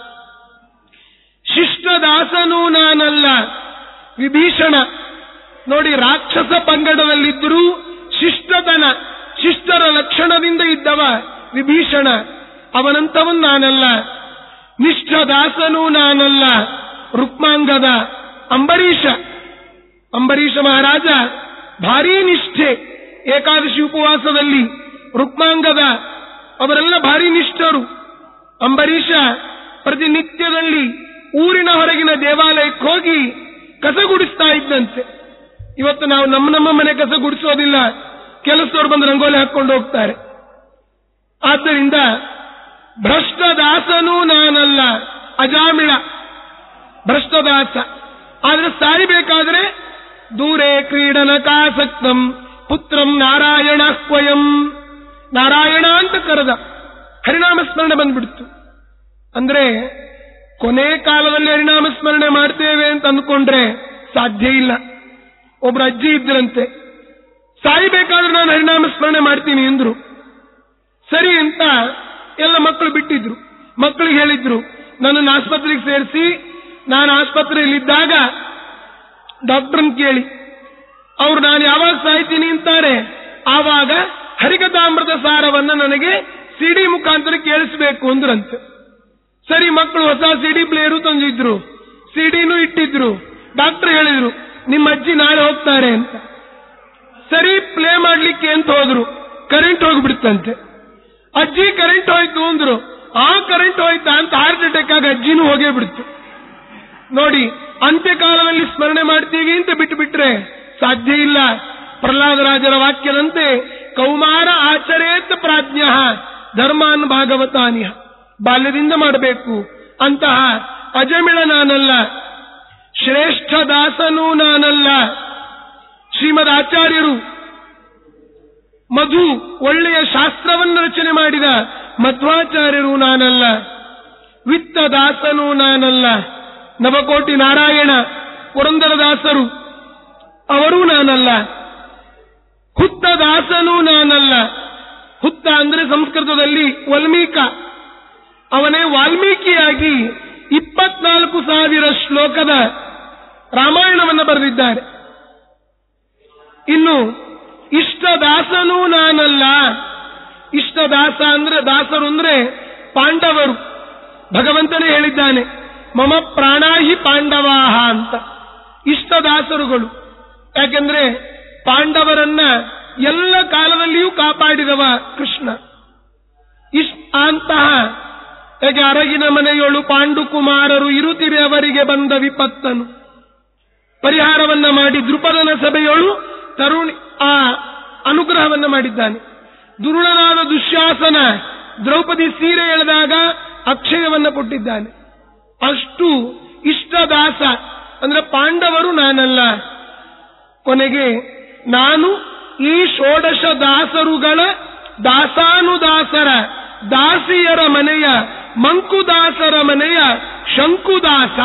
ಶಿಷ್ಟದಾಸನೂ ನಾನಲ್ಲ. ವಿಭೀಷಣ ನೋಡಿ, ರಾಕ್ಷಸ ಪಂಗಡದಲ್ಲಿದ್ದರೂ ಶಿಷ್ಟತನ, ಶಿಷ್ಟರ ಲಕ್ಷಣದಿಂದ ಇದ್ದವ ವಿಭೀಷಣ. ಅವನಂತವನ್ ನಾನಲ್ಲ. ನಿಷ್ಠದಾಸನೂ ನಾನಲ್ಲ. ರುಕ್ಮಾಂಗದ ಅಂಬರೀಷ. ಅಂಬರೀಷ ಮಹಾರಾಜ ಭಾರೀ ನಿಷ್ಠೆ. ಏಕಾದಶಿ ಉಪವಾಸದಲ್ಲಿ ರುಕ್ಮಾಂಗದ ಅವರೆಲ್ಲ ಭಾರಿ ನಿಷ್ಠರು. ಅಂಬರೀಷ ಪ್ರತಿನಿತ್ಯದಲ್ಲಿ ಊರಿನ ಹೊರಗಿನ ದೇವಾಲಯಕ್ಕೆ ಹೋಗಿ ಕಸ ಗುಡಿಸ್ತಾ ಇದ್ದಂತೆ. ಇವತ್ತು ನಾವು ನಮ್ಮ ನಮ್ಮ ಮನೆ ಕಸ ಗುಡಿಸೋದಿಲ್ಲ, ಕೆಲಸದವ್ರು ಬಂದು ರಂಗೋಲಿ ಹಾಕೊಂಡು ಹೋಗ್ತಾರೆ. ಆದ್ದರಿಂದ ಭ್ರಷ್ಟದಾಸನೂ ನಾನಲ್ಲ. ಅಜಾಮಿಳ ಭ್ರಷ್ಟದಾಸ. ಆದ್ರೆ ಸಾಯಬೇಕಾದ್ರೆ ದೂರೇ ಕ್ರೀಡನಕಾಸಕ್ತಂ ಪುತ್ರಂ ನಾರಾಯಣ ಕ್ವಯಂ. ನಾರಾಯಣ ಅಂತ ಕರೆದ, ಹರಿನಾಮ ಸ್ಮರಣೆ ಬಂದ್ಬಿಡ್ತು. ಅಂದ್ರೆ ಕೊನೆ ಕಾಲದಲ್ಲಿ ಹರಿನಾಮ ಸ್ಮರಣೆ ಮಾಡ್ತೇವೆ ಅಂತ ಅಂದ್ಕೊಂಡ್ರೆ ಸಾಧ್ಯ ಇಲ್ಲ. ಒಬ್ರು ಅಜ್ಜಿ ಇದ್ರಂತೆ, ಸಾಯಬೇಕಾದ್ರೆ ನಾನು ಹರಿನಾಮ ಸ್ಮರಣೆ ಮಾಡ್ತೀನಿ ಎಂದ್ರು. ಸರಿ ಅಂತ ಎಲ್ಲ ಮಕ್ಕಳು ಬಿಟ್ಟಿದ್ರು. ಮಕ್ಕಳಿಗೆ ಹೇಳಿದ್ರು, ನನ್ನನ್ನು ಆಸ್ಪತ್ರೆಗೆ ಸೇರಿಸಿ, ನಾನು ಆಸ್ಪತ್ರೆಯಲ್ಲಿದ್ದಾಗ ಡಾಕ್ಟರ್ನ ಕೇಳಿ, ಅವ್ರು ನಾನು ಯಾವಾಗ ಸಾಯ್ತೀನಿ ಅಂತಾರೆ ಆವಾಗ ಹರಿಕಥಾಮೃತ ಸಾರವನ್ನ ನನಗೆ ಸಿಡಿ ಮುಖಾಂತರ ಕೇಳಿಸ್ಬೇಕು ಅಂದ್ರಂತೆ. ಸರಿ, ಮಕ್ಕಳು ಹೊಸ ಸಿಡಿ ಪ್ಲೇಯರು ತಂದಿದ್ರು, ಸಿಡಿನೂ ಇಟ್ಟಿದ್ರು. ಡಾಕ್ಟರ್ ಹೇಳಿದ್ರು, ನಿಮ್ಮ ಅಜ್ಜಿ ನಾಳೆ ಹೋಗ್ತಾರೆ ಅಂತ. ಸರಿ, ಪ್ಲೇ ಮಾಡ್ಲಿಕ್ಕೆ ಅಂತ ಹೋದ್ರು, ಕರೆಂಟ್ ಹೋಗ್ಬಿಡ್ತಂತೆ. ಅಜ್ಜಿ ಕರೆಂಟ್ ಹೋಯ್ತು ಅಂದ್ರು. ಆ ಕರೆಂಟ್ ಹೋಯ್ತಾ ಅಂತ ಹಾರ್ಟ್ ಅಟ್ಯಾಕ್ ಆಗಿ ಅಜ್ಜಿನೂ ಹೋಗೇ ಬಿಡ್ತು. ನೋಡಿ, ಅಂತ್ಯಕಾಲದಲ್ಲಿ ಸ್ಮರಣೆ ಮಾಡ್ತೀವಿ ಅಂತ ಬಿಟ್ಟು ಬಿಟ್ರೆ ಸಾಧ್ಯ ಇಲ್ಲ. ಪ್ರಹ್ಲಾದರಾಜರ ವಾಕ್ಯದಂತೆ ಕೌಮಾರ ಆಚರೇತ್ ಪ್ರಾಜ್ಞ ಧರ್ಮಾನ್ ಭಾಗವತಾನಿಹ. ಬಾಲ್ಯದಿಂದ ಮಾಡಬೇಕು. ಅಂತಹ ಅಜಮಿಳ ನಾನಲ್ಲ. ಶ್ರೇಷ್ಠ ದಾಸನೂ ನಾನಲ್ಲ. ಶ್ರೀಮದ್ ಆಚಾರ್ಯರು ಮಧು ಒಳ್ಳೆಯ ಶಾಸ್ತ್ರವನ್ನು ರಚನೆ ಮಾಡಿದ ಮಧ್ವಾಚಾರ್ಯರು ನಾನಲ್ಲ. ವಿತ್ತ ದಾಸನೂ ನಾನಲ್ಲ. ನವಕೋಟಿ ನಾರಾಯಣ ಪುರಂದರದಾಸರು ಅವರೂ ನಾನಲ್ಲ. ಹುತ್ತ ದಾಸನೂ ನಾನಲ್ಲ. ಹುತ್ತ ಅಂದ್ರೆ ಸಂಸ್ಕೃತದಲ್ಲಿ ವಾಲ್ಮೀಕ. ಅವನೇ ವಾಲ್ಮೀಕಿಯಾಗಿ ಇಪ್ಪತ್ನಾಲ್ಕು ಸಾವಿರ ಶ್ಲೋಕದ ರಾಮಾಯಣವನ್ನು ಬರೆದಿದ್ದಾರೆ. ಇನ್ನು ಇಷ್ಟದಾಸನೂ ನಾನಲ್ಲ. ಇಷ್ಟದಾಸ ಅಂದ್ರೆ ದಾಸರು ಅಂದ್ರೆ ಪಾಂಡವರು. ಭಗವಂತನೇ ಹೇಳಿದ್ದಾನೆ, ಮಮ ಪ್ರಾಣಾಹಿ ಪಾಂಡವಾಹ ಅಂತ. ಇಷ್ಟದಾಸರುಗಳು. ಯಾಕೆಂದ್ರೆ ಪಾಂಡವರನ್ನ ಎಲ್ಲ ಕಾಲದಲ್ಲಿಯೂ ಕಾಪಾಡಿದವ ಕೃಷ್ಣ. ಇಷ್ಟ ಅಂತಹ ಹೇಗೆ ಅರಗಿನ ಮನೆಯೊಳು ಪಾಂಡು ಕುಮಾರರು ಇರುತ್ತಿರೆ ಅವರಿಗೆ ಬಂದ ವಿಪತ್ತನು ಪರಿಹಾರವನ್ನ ಮಾಡಿ ದೃಪದನ ಸಭೆಯೊಳು ತರುಣಿ ಆ ಅನುಗ್ರಹವನ್ನ ಮಾಡಿದ್ದಾನೆ. ದುರುಳನಾದ ದುಶ್ಯಾಸನ ದ್ರೌಪದಿ ಸೀರೆ ಎಳೆದಾಗ ಅಕ್ಷಯವನ್ನ ಕೊಟ್ಟಿದ್ದಾನೆ. ಅಷ್ಟು ಇಷ್ಟದಾಸ ಅಂದ್ರೆ ಪಾಂಡವರು ನಾನಲ್ಲ. ಕೊನೆಗೆ ನಾನು ಈ ಷೋಡಶ ದಾಸರುಗಳ ದಾಸಾನುದಾಸರ ದಾಸಿಯರ ಮನೆಯ ಮಂಕುದಾಸರ ಮನೆಯ ಶಂಕುದಾಸ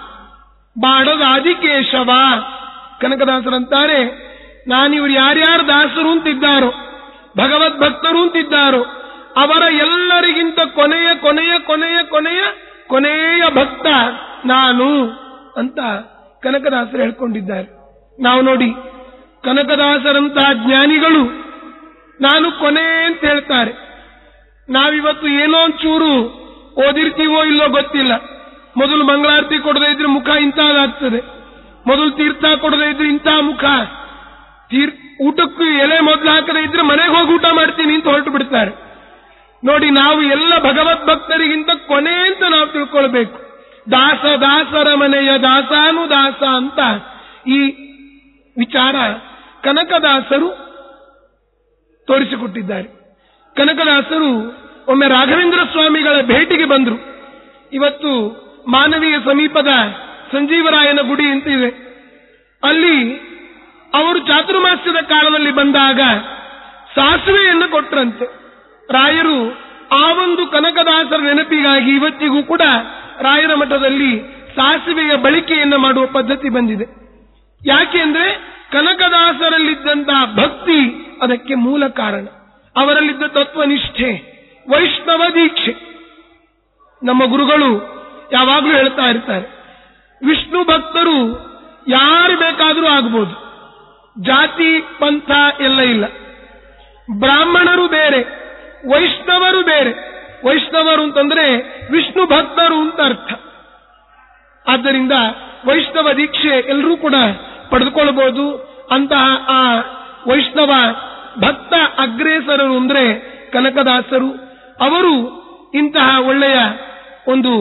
ಬಾಡದ ಆದಿಕೇಶವ. ಕನಕದಾಸರಂತಾರೆ, ನಾನಿವರು ಯಾರ್ಯಾರು ದಾಸರು ಅಂತಿದ್ದಾರೋ, ಭಗವದ್ಭಕ್ತರು ಅಂತಿದ್ದಾರೋ, ಅವರ ಎಲ್ಲರಿಗಿಂತ ಕೊನೆಯ ಕೊನೆಯ ಕೊನೆಯ ಕೊನೆಯ ಕೊನೆಯ ಭಕ್ತ ನಾನು ಅಂತ ಕನಕದಾಸರು ಹೇಳ್ಕೊಂಡಿದ್ದಾರೆ. ನಾವು ನೋಡಿ, ಕನಕದಾಸರಂತಹ ಜ್ಞಾನಿಗಳು ನಾನು ಕೊನೆ ಅಂತ ಹೇಳ್ತಾರೆ. ನಾವಿವತ್ತು ಏನೋ ಒಂಚೂರು ಓದಿರ್ತೀವೋ ಇಲ್ಲೋ ಗೊತ್ತಿಲ್ಲ. ಮೊದಲು ಮಂಗಳಾರತಿ ಕೊಡದೇ ಇದ್ರೆ ಮುಖ ಇಂತಹದಾಗ್ತದೆ, ಮೊದಲು ತೀರ್ಥ ಕೊಡದೇ ಇದ್ರೆ ಇಂತಹ ಮುಖ, ತೀರ್ ಊಟಕ್ಕೂ ಎಲೆ ಮೊದಲು ಹಾಕದೇ ಇದ್ರೆ ಮನೆಗೆ ಹೋಗಿ ಊಟ ಮಾಡ್ತೀನಿ ಅಂತ ಹೊರಟು ಬಿಡ್ತಾರೆ. ನೋಡಿ, ನಾವು ಎಲ್ಲ ಭಗವದ್ಭಕ್ತರಿಗಿಂತ ಕೊನೆ ಅಂತ ನಾವು ತಿಳ್ಕೊಳ್ಬೇಕು. ದಾಸ ದಾಸರ ಮನೆಯ ದಾಸಾನು ದಾಸ ಅಂತ ಈ ವಿಚಾರ ಕನಕದಾಸರು ತೋರಿಸಿಕೊಟ್ಟಿದ್ದಾರೆ. ಕನಕದಾಸರು ಒಮ್ಮೆ ರಾಘವೇಂದ್ರ ಸ್ವಾಮಿಗಳ ಭೇಟಿಗೆ ಬಂದರು. ಇವತ್ತು ಮಾನವೀಯ ಸಮೀಪದ ಸಂಜೀವರಾಯನ ಗುಡಿ ಅಂತ ಇದೆ. ಅಲ್ಲಿ ಅವರು ಚಾತುರ್ಮಾಸ್ಯದ ಕಾಲದಲ್ಲಿ ಬಂದಾಗ ಸಾಸಿವೆಯನ್ನು ಕೊಟ್ರಂತೆ. ರಾಯರು ಆ ಒಂದು ಕನಕದಾಸರ ನೆನಪಿಗಾಗಿ ಇವತ್ತಿಗೂ ಕೂಡ ರಾಯರ ಮಠದಲ್ಲಿ ಸಾಸಿವೆಯ ಬಳಕೆಯನ್ನು ಮಾಡುವ ಪದ್ಧತಿ ಬಂದಿದೆ. ಯಾಕೆಂದ್ರೆ ಕನಕದಾಸರಲ್ಲಿದ್ದಂತಹ ಭಕ್ತಿ ಅದಕ್ಕೆ ಮೂಲ ಕಾರಣ. ಅವರಲ್ಲಿದ್ದ ತತ್ವನಿಷ್ಠೆ, ವೈಷ್ಣವ ದೀಕ್ಷೆ. ನಮ್ಮ ಗುರುಗಳು ಯಾವಾಗಲೂ ಹೇಳ್ತಾ ಇರ್ತಾರೆ, ವಿಷ್ಣು ಭಕ್ತರು ಯಾರು ಬೇಕಾದರೂ ಆಗ್ಬೋದು, ಜಾತಿ ಪಂಥ ಎಲ್ಲ ಇಲ್ಲ. ಬ್ರಾಹ್ಮಣರು ಬೇರೆ, ವೈಷ್ಣವರು ಬೇರೆ. ವೈಷ್ಣವರು ಅಂತಂದ್ರೆ ವಿಷ್ಣು ಭಕ್ತರು ಅಂತ ಅರ್ಥ. ಆದ್ದರಿಂದ ವೈಷ್ಣವ ದೀಕ್ಷೆ ಎಲ್ಲರೂ ಕೂಡ ಪಡೆದುಕೊಳ್ಳಬಹುದು. ಅಂತಹ ಆ ವೈಷ್ಣವ ಭಕ್ತ ಅಗ್ರೇಸರರು ಅಂದ್ರೆ ಕನಕದಾಸರು. ಅವರು ಇಂತಹ ಒಳ್ಳೆಯ ಒಂದು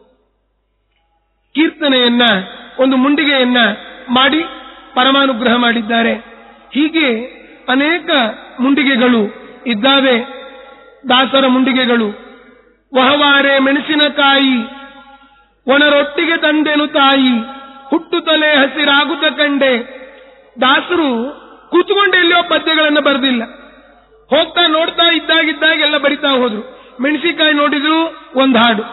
ಕೀರ್ತನೆಯನ್ನ, ಒಂದು ಮುಂಡಿಗೆಯನ್ನ ಮಾಡಿ ಪರಮಾನುಗ್ರಹ ಮಾಡಿದ್ದಾರೆ. ಹೀಗೆ ಅನೇಕ ಮುಂಡಿಗೆಗಳು ಇದ್ದಾವೆ. ದಾಸರ ಮುಂಡಿಗೆಗಳು, ವಹವಾರೆ ಮೆಣಸಿನಕಾಯಿ ಒಣರೊಟ್ಟಿಗೆ ತಂದೆನು ತಾಯಿ, ಹುಟ್ಟುತ್ತಲೇ ಹಸಿರಾಗುತ್ತ ಕಂಡೆ. ದಾಸರು ಕೂತ್ಕೊಂಡು ಎಲ್ಲಿಯೋ ಪದ್ಯಗಳನ್ನು ಬರೆದಿಲ್ಲ, ಹೋಗ್ತಾ ನೋಡ್ತಾ ಇದ್ದಾಗಿದ್ದಾಗ ಎಲ್ಲ ಬರಿತಾ ಹೋದ್ರು. ಮೆಣಸಿನಕಾಯಿ ನೋಡಿದ್ರು ಒಂದು ಹಾಡು,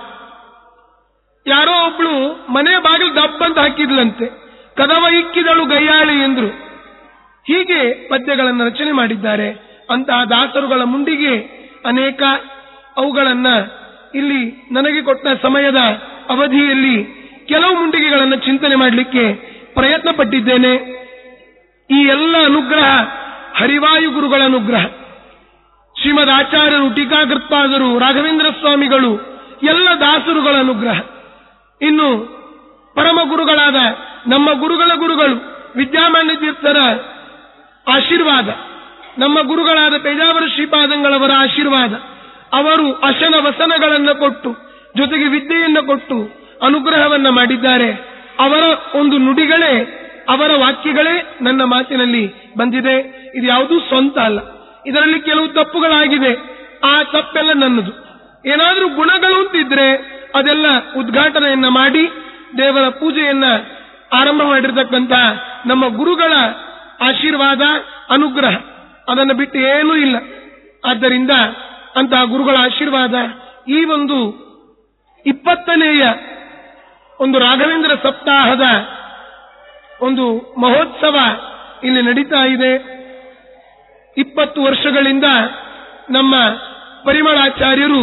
ಯಾರೋ ಒಬ್ಳು ಮನೆ ಬಾಗಿಲು ದಬ್ಬಂತ ಹಾಕಿದ್ಲಂತೆ, ಕದವ ಇಕ್ಕಿದಳು ಗಯ್ಯಾಳಿ ಎಂದ್ರು. ಹೀಗೆ ಪದ್ಯಗಳನ್ನು ರಚನೆ ಮಾಡಿದ್ದಾರೆ. ಅಂತಹ ದಾಸರುಗಳ ಮುಂಡಿಗೆ ಅನೇಕ. ಅವುಗಳನ್ನ ಇಲ್ಲಿ ನನಗೆ ಕೊಟ್ಟ ಸಮಯದ ಅವಧಿಯಲ್ಲಿ ಕೆಲವು ಮುಂಡಿಗೆಗಳನ್ನು ಚಿಂತನೆ ಮಾಡಲಿಕ್ಕೆ ಪ್ರಯತ್ನ ಪಟ್ಟಿದ್ದೇನೆ. ಈ ಎಲ್ಲ ಅನುಗ್ರಹ ಹರಿವಾಯು ಗುರುಗಳ ಅನುಗ್ರಹ. ಶ್ರೀಮದ್ ಆಚಾರ್ಯರು, ಟೀಕಾಕೃತ್ಪಾದರು, ರಾಘವೇಂದ್ರ ಸ್ವಾಮಿಗಳು, ಎಲ್ಲ ದಾಸರುಗಳ ಅನುಗ್ರಹ. ಇನ್ನು ಪರಮ ಗುರುಗಳಾದ ನಮ್ಮ ಗುರುಗಳ ಗುರುಗಳು ವಿದ್ಯಾಮಾನ್ಯ ತೀರ್ಥರ ಆಶೀರ್ವಾದ, ನಮ್ಮ ಗುರುಗಳಾದ ಪೇಜಾವರ ಶ್ರೀಪಾದಂಗಳವರ ಆಶೀರ್ವಾದ. ಅವರು ಅಶನ ವಸನಗಳನ್ನು ಕೊಟ್ಟು, ಜೊತೆಗೆ ವಿದ್ಯೆಯನ್ನು ಕೊಟ್ಟು ಅನುಗ್ರಹವನ್ನ ಮಾಡಿದ್ದಾರೆ. ಅವರ ಒಂದು ನುಡಿಗಳೇ, ಅವರ ವಾಕ್ಯಗಳೇ ನನ್ನ ಮಾತಿನಲ್ಲಿ ಬಂದಿದೆ. ಇದು ಯಾವುದೂ ಸ್ವಂತ ಅಲ್ಲ. ಇದರಲ್ಲಿ ಕೆಲವು ತಪ್ಪುಗಳಾಗಿದೆ, ಆ ತಪ್ಪೆಲ್ಲ ನನ್ನದು. ಏನಾದರೂ ಗುಣಗಳು ಅಂತಿದ್ರೆ ಅದೆಲ್ಲ ಉದ್ಘಾಟನೆಯನ್ನ ಮಾಡಿ ದೇವರ ಪೂಜೆಯನ್ನ ಆರಂಭ ಮಾಡಿರ್ತಕ್ಕಂಥ ನಮ್ಮ ಗುರುಗಳ ಆಶೀರ್ವಾದ, ಅನುಗ್ರಹ, ಅದನ್ನು ಬಿಟ್ಟು ಏನೂ ಇಲ್ಲ. ಆದ್ದರಿಂದ ಅಂತಹ ಗುರುಗಳ ಆಶೀರ್ವಾದ. ಈ ಒಂದು ಇಪ್ಪತ್ತನೆಯ ಒಂದು ರಾಘವೇಂದ್ರ ಸಪ್ತಾಹದ ಒಂದು ಮಹೋತ್ಸವ ಇಲ್ಲಿ ನಡೀತಾ ಇದೆ. ಇಪ್ಪತ್ತು ವರ್ಷಗಳಿಂದ ನಮ್ಮ ಪರಿಮಳಾಚಾರ್ಯರು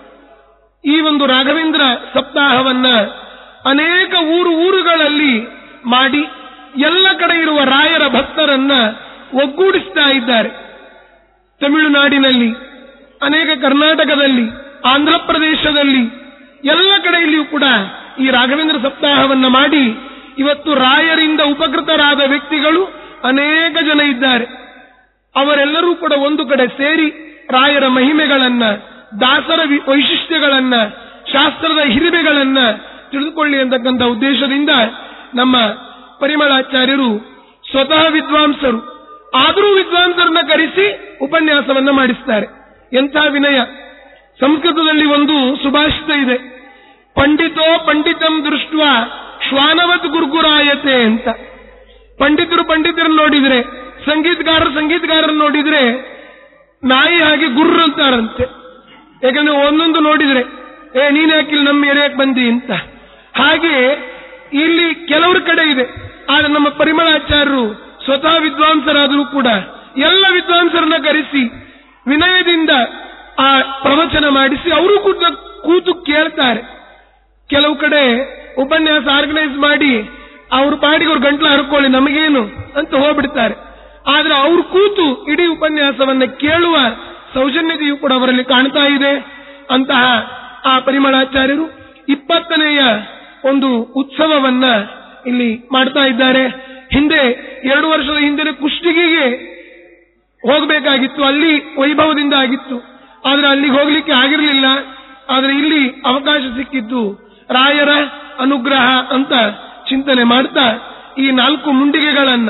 ಈ ಒಂದು ರಾಘವೇಂದ್ರ ಸಪ್ತಾಹವನ್ನ ಅನೇಕ ಊರು ಊರುಗಳಲ್ಲಿ ಮಾಡಿ ಎಲ್ಲ ಕಡೆ ಇರುವ ರಾಯರ ಭಕ್ತರನ್ನ ಒಗ್ಗೂಡಿಸ್ತಾ ಇದ್ದಾರೆ. ತಮಿಳುನಾಡಿನಲ್ಲಿ, ಅನೇಕ ಕರ್ನಾಟಕದಲ್ಲಿ, ಆಂಧ್ರ ಪ್ರದೇಶದಲ್ಲಿ ಎಲ್ಲ ಕಡೆಯಲ್ಲಿಯೂ ಕೂಡ ಈ ರಾಘವೇಂದ್ರ ಸಪ್ತಾಹವನ್ನ ಮಾಡಿ ಇವತ್ತು ರಾಯರಿಂದ ಉಪಕೃತರಾದ ವ್ಯಕ್ತಿಗಳು ಅನೇಕ ಜನ ಇದ್ದಾರೆ. ಅವರೆಲ್ಲರೂ ಕೂಡ ಒಂದು ಕಡೆ ಸೇರಿ ರಾಯರ ಮಹಿಮೆಗಳನ್ನ, ದಾಸರ ವೈಶಿಷ್ಟ್ಯಗಳನ್ನ, ಶಾಸ್ತ್ರದ ಹಿರಿಮೆಗಳನ್ನ ತಿಳಿದುಕೊಳ್ಳಿ ಅಂತಕ್ಕಂಥ ಉದ್ದೇಶದಿಂದ ನಮ್ಮ ಪರಿಮಳಾಚಾರ್ಯರು ಸ್ವತಃ ವಿದ್ವಾಂಸರು, ಆದರೂ ವಿದ್ವಾಂಸರನ್ನ ಕರೆಸಿ ಉಪನ್ಯಾಸವನ್ನ ಮಾಡಿಸ್ತಾರೆ. ಎಂಥ ವಿನಯ! ಸಂಸ್ಕೃತದಲ್ಲಿ ಒಂದು ಸುಭಾಷಿತ ಇದೆ, ಪಂಡಿತೋ ಪಂಡಿತಂ ದೃಷ್ಟ ಶ್ವಾನವತ್ ಗುರ್ಗುರಾಯತೆ ಅಂತ. ಪಂಡಿತರು ಪಂಡಿತರನ್ನು ನೋಡಿದ್ರೆ, ಸಂಗೀತಗಾರರು ಸಂಗೀತಗಾರರನ್ನು ನೋಡಿದ್ರೆ ನಾಯಿ ಹಾಗೆ ಗುರ್ರ ಅಂತಾರಂತೆ. ಯಾಕಂದ್ರೆ ಒಂದೊಂದು ನೋಡಿದ್ರೆ ಏ ನೀನ್ ಯಾಕಿಲ್ಲ ನಮ್ಮ ಏರಿಯಾಕ್ ಬಂದಿ ಅಂತ. ಹಾಗೆ ಇಲ್ಲಿ ಕೆಲವ್ರ ಕಡೆ ಇದೆ. ಆದ್ರೆ ನಮ್ಮ ಪರಿಮಳಾಚಾರ್ಯರು ಸ್ವತಃ ವಿದ್ವಾಂಸರಾದರೂ ಕೂಡ ಎಲ್ಲ ವಿದ್ವಾಂಸರನ್ನ ಕರೆಸಿ ವಿನಯದಿಂದ ಆ ಪ್ರವಚನ ಮಾಡಿಸಿ ಅವರು ಕೂಡ ಕೂತು ಕೇಳ್ತಾರೆ. ಕೆಲವು ಕಡೆ ಉಪನ್ಯಾಸ ಆರ್ಗನೈಸ್ ಮಾಡಿ ಅವ್ರ ಪಾಡಿಗೆ ಅವ್ರ ಗಂಟ್ಲ ಹರ್ಕೊಳ್ಳಿ ನಮಗೇನು ಅಂತ ಹೋಗ್ಬಿಡ್ತಾರೆ. ಆದ್ರೆ ಅವ್ರು ಕೂತು ಇಡೀ ಉಪನ್ಯಾಸವನ್ನ ಕೇಳುವ ಸೌಜನ್ಯತೆಯೂ ಕೂಡ ಅವರಲ್ಲಿ ಕಾಣ್ತಾ ಇದೆ. ಅಂತಹ ಆ ಪರಿಮಳಾಚಾರ್ಯರು ಇಪ್ಪತ್ತನೆಯ ಒಂದು ಉತ್ಸವವನ್ನ ಇಲ್ಲಿ ಮಾಡ್ತಾ ಇದ್ದಾರೆ. ಹಿಂದೆ ಎರಡು ವರ್ಷದ ಹಿಂದೆ ಕುಷ್ಟಗಿಗೆ ಹೋಗಬೇಕಾಗಿತ್ತು, ಅಲ್ಲಿ ವೈಭವದಿಂದ ಆಗಿತ್ತು. ಆದ್ರೆ ಅಲ್ಲಿಗೆ ಹೋಗ್ಲಿಕ್ಕೆ ಆಗಿರಲಿಲ್ಲ. ಆದ್ರೆ ಇಲ್ಲಿ ಅವಕಾಶ ಸಿಕ್ಕಿದ್ದು ರಾಯರ ಅನುಗ್ರಹ ಅಂತ ಚಿಂತನೆ ಮಾಡ್ತಾ ಈ ನಾಲ್ಕು ಮುಂಡಿಗೆಗಳನ್ನ,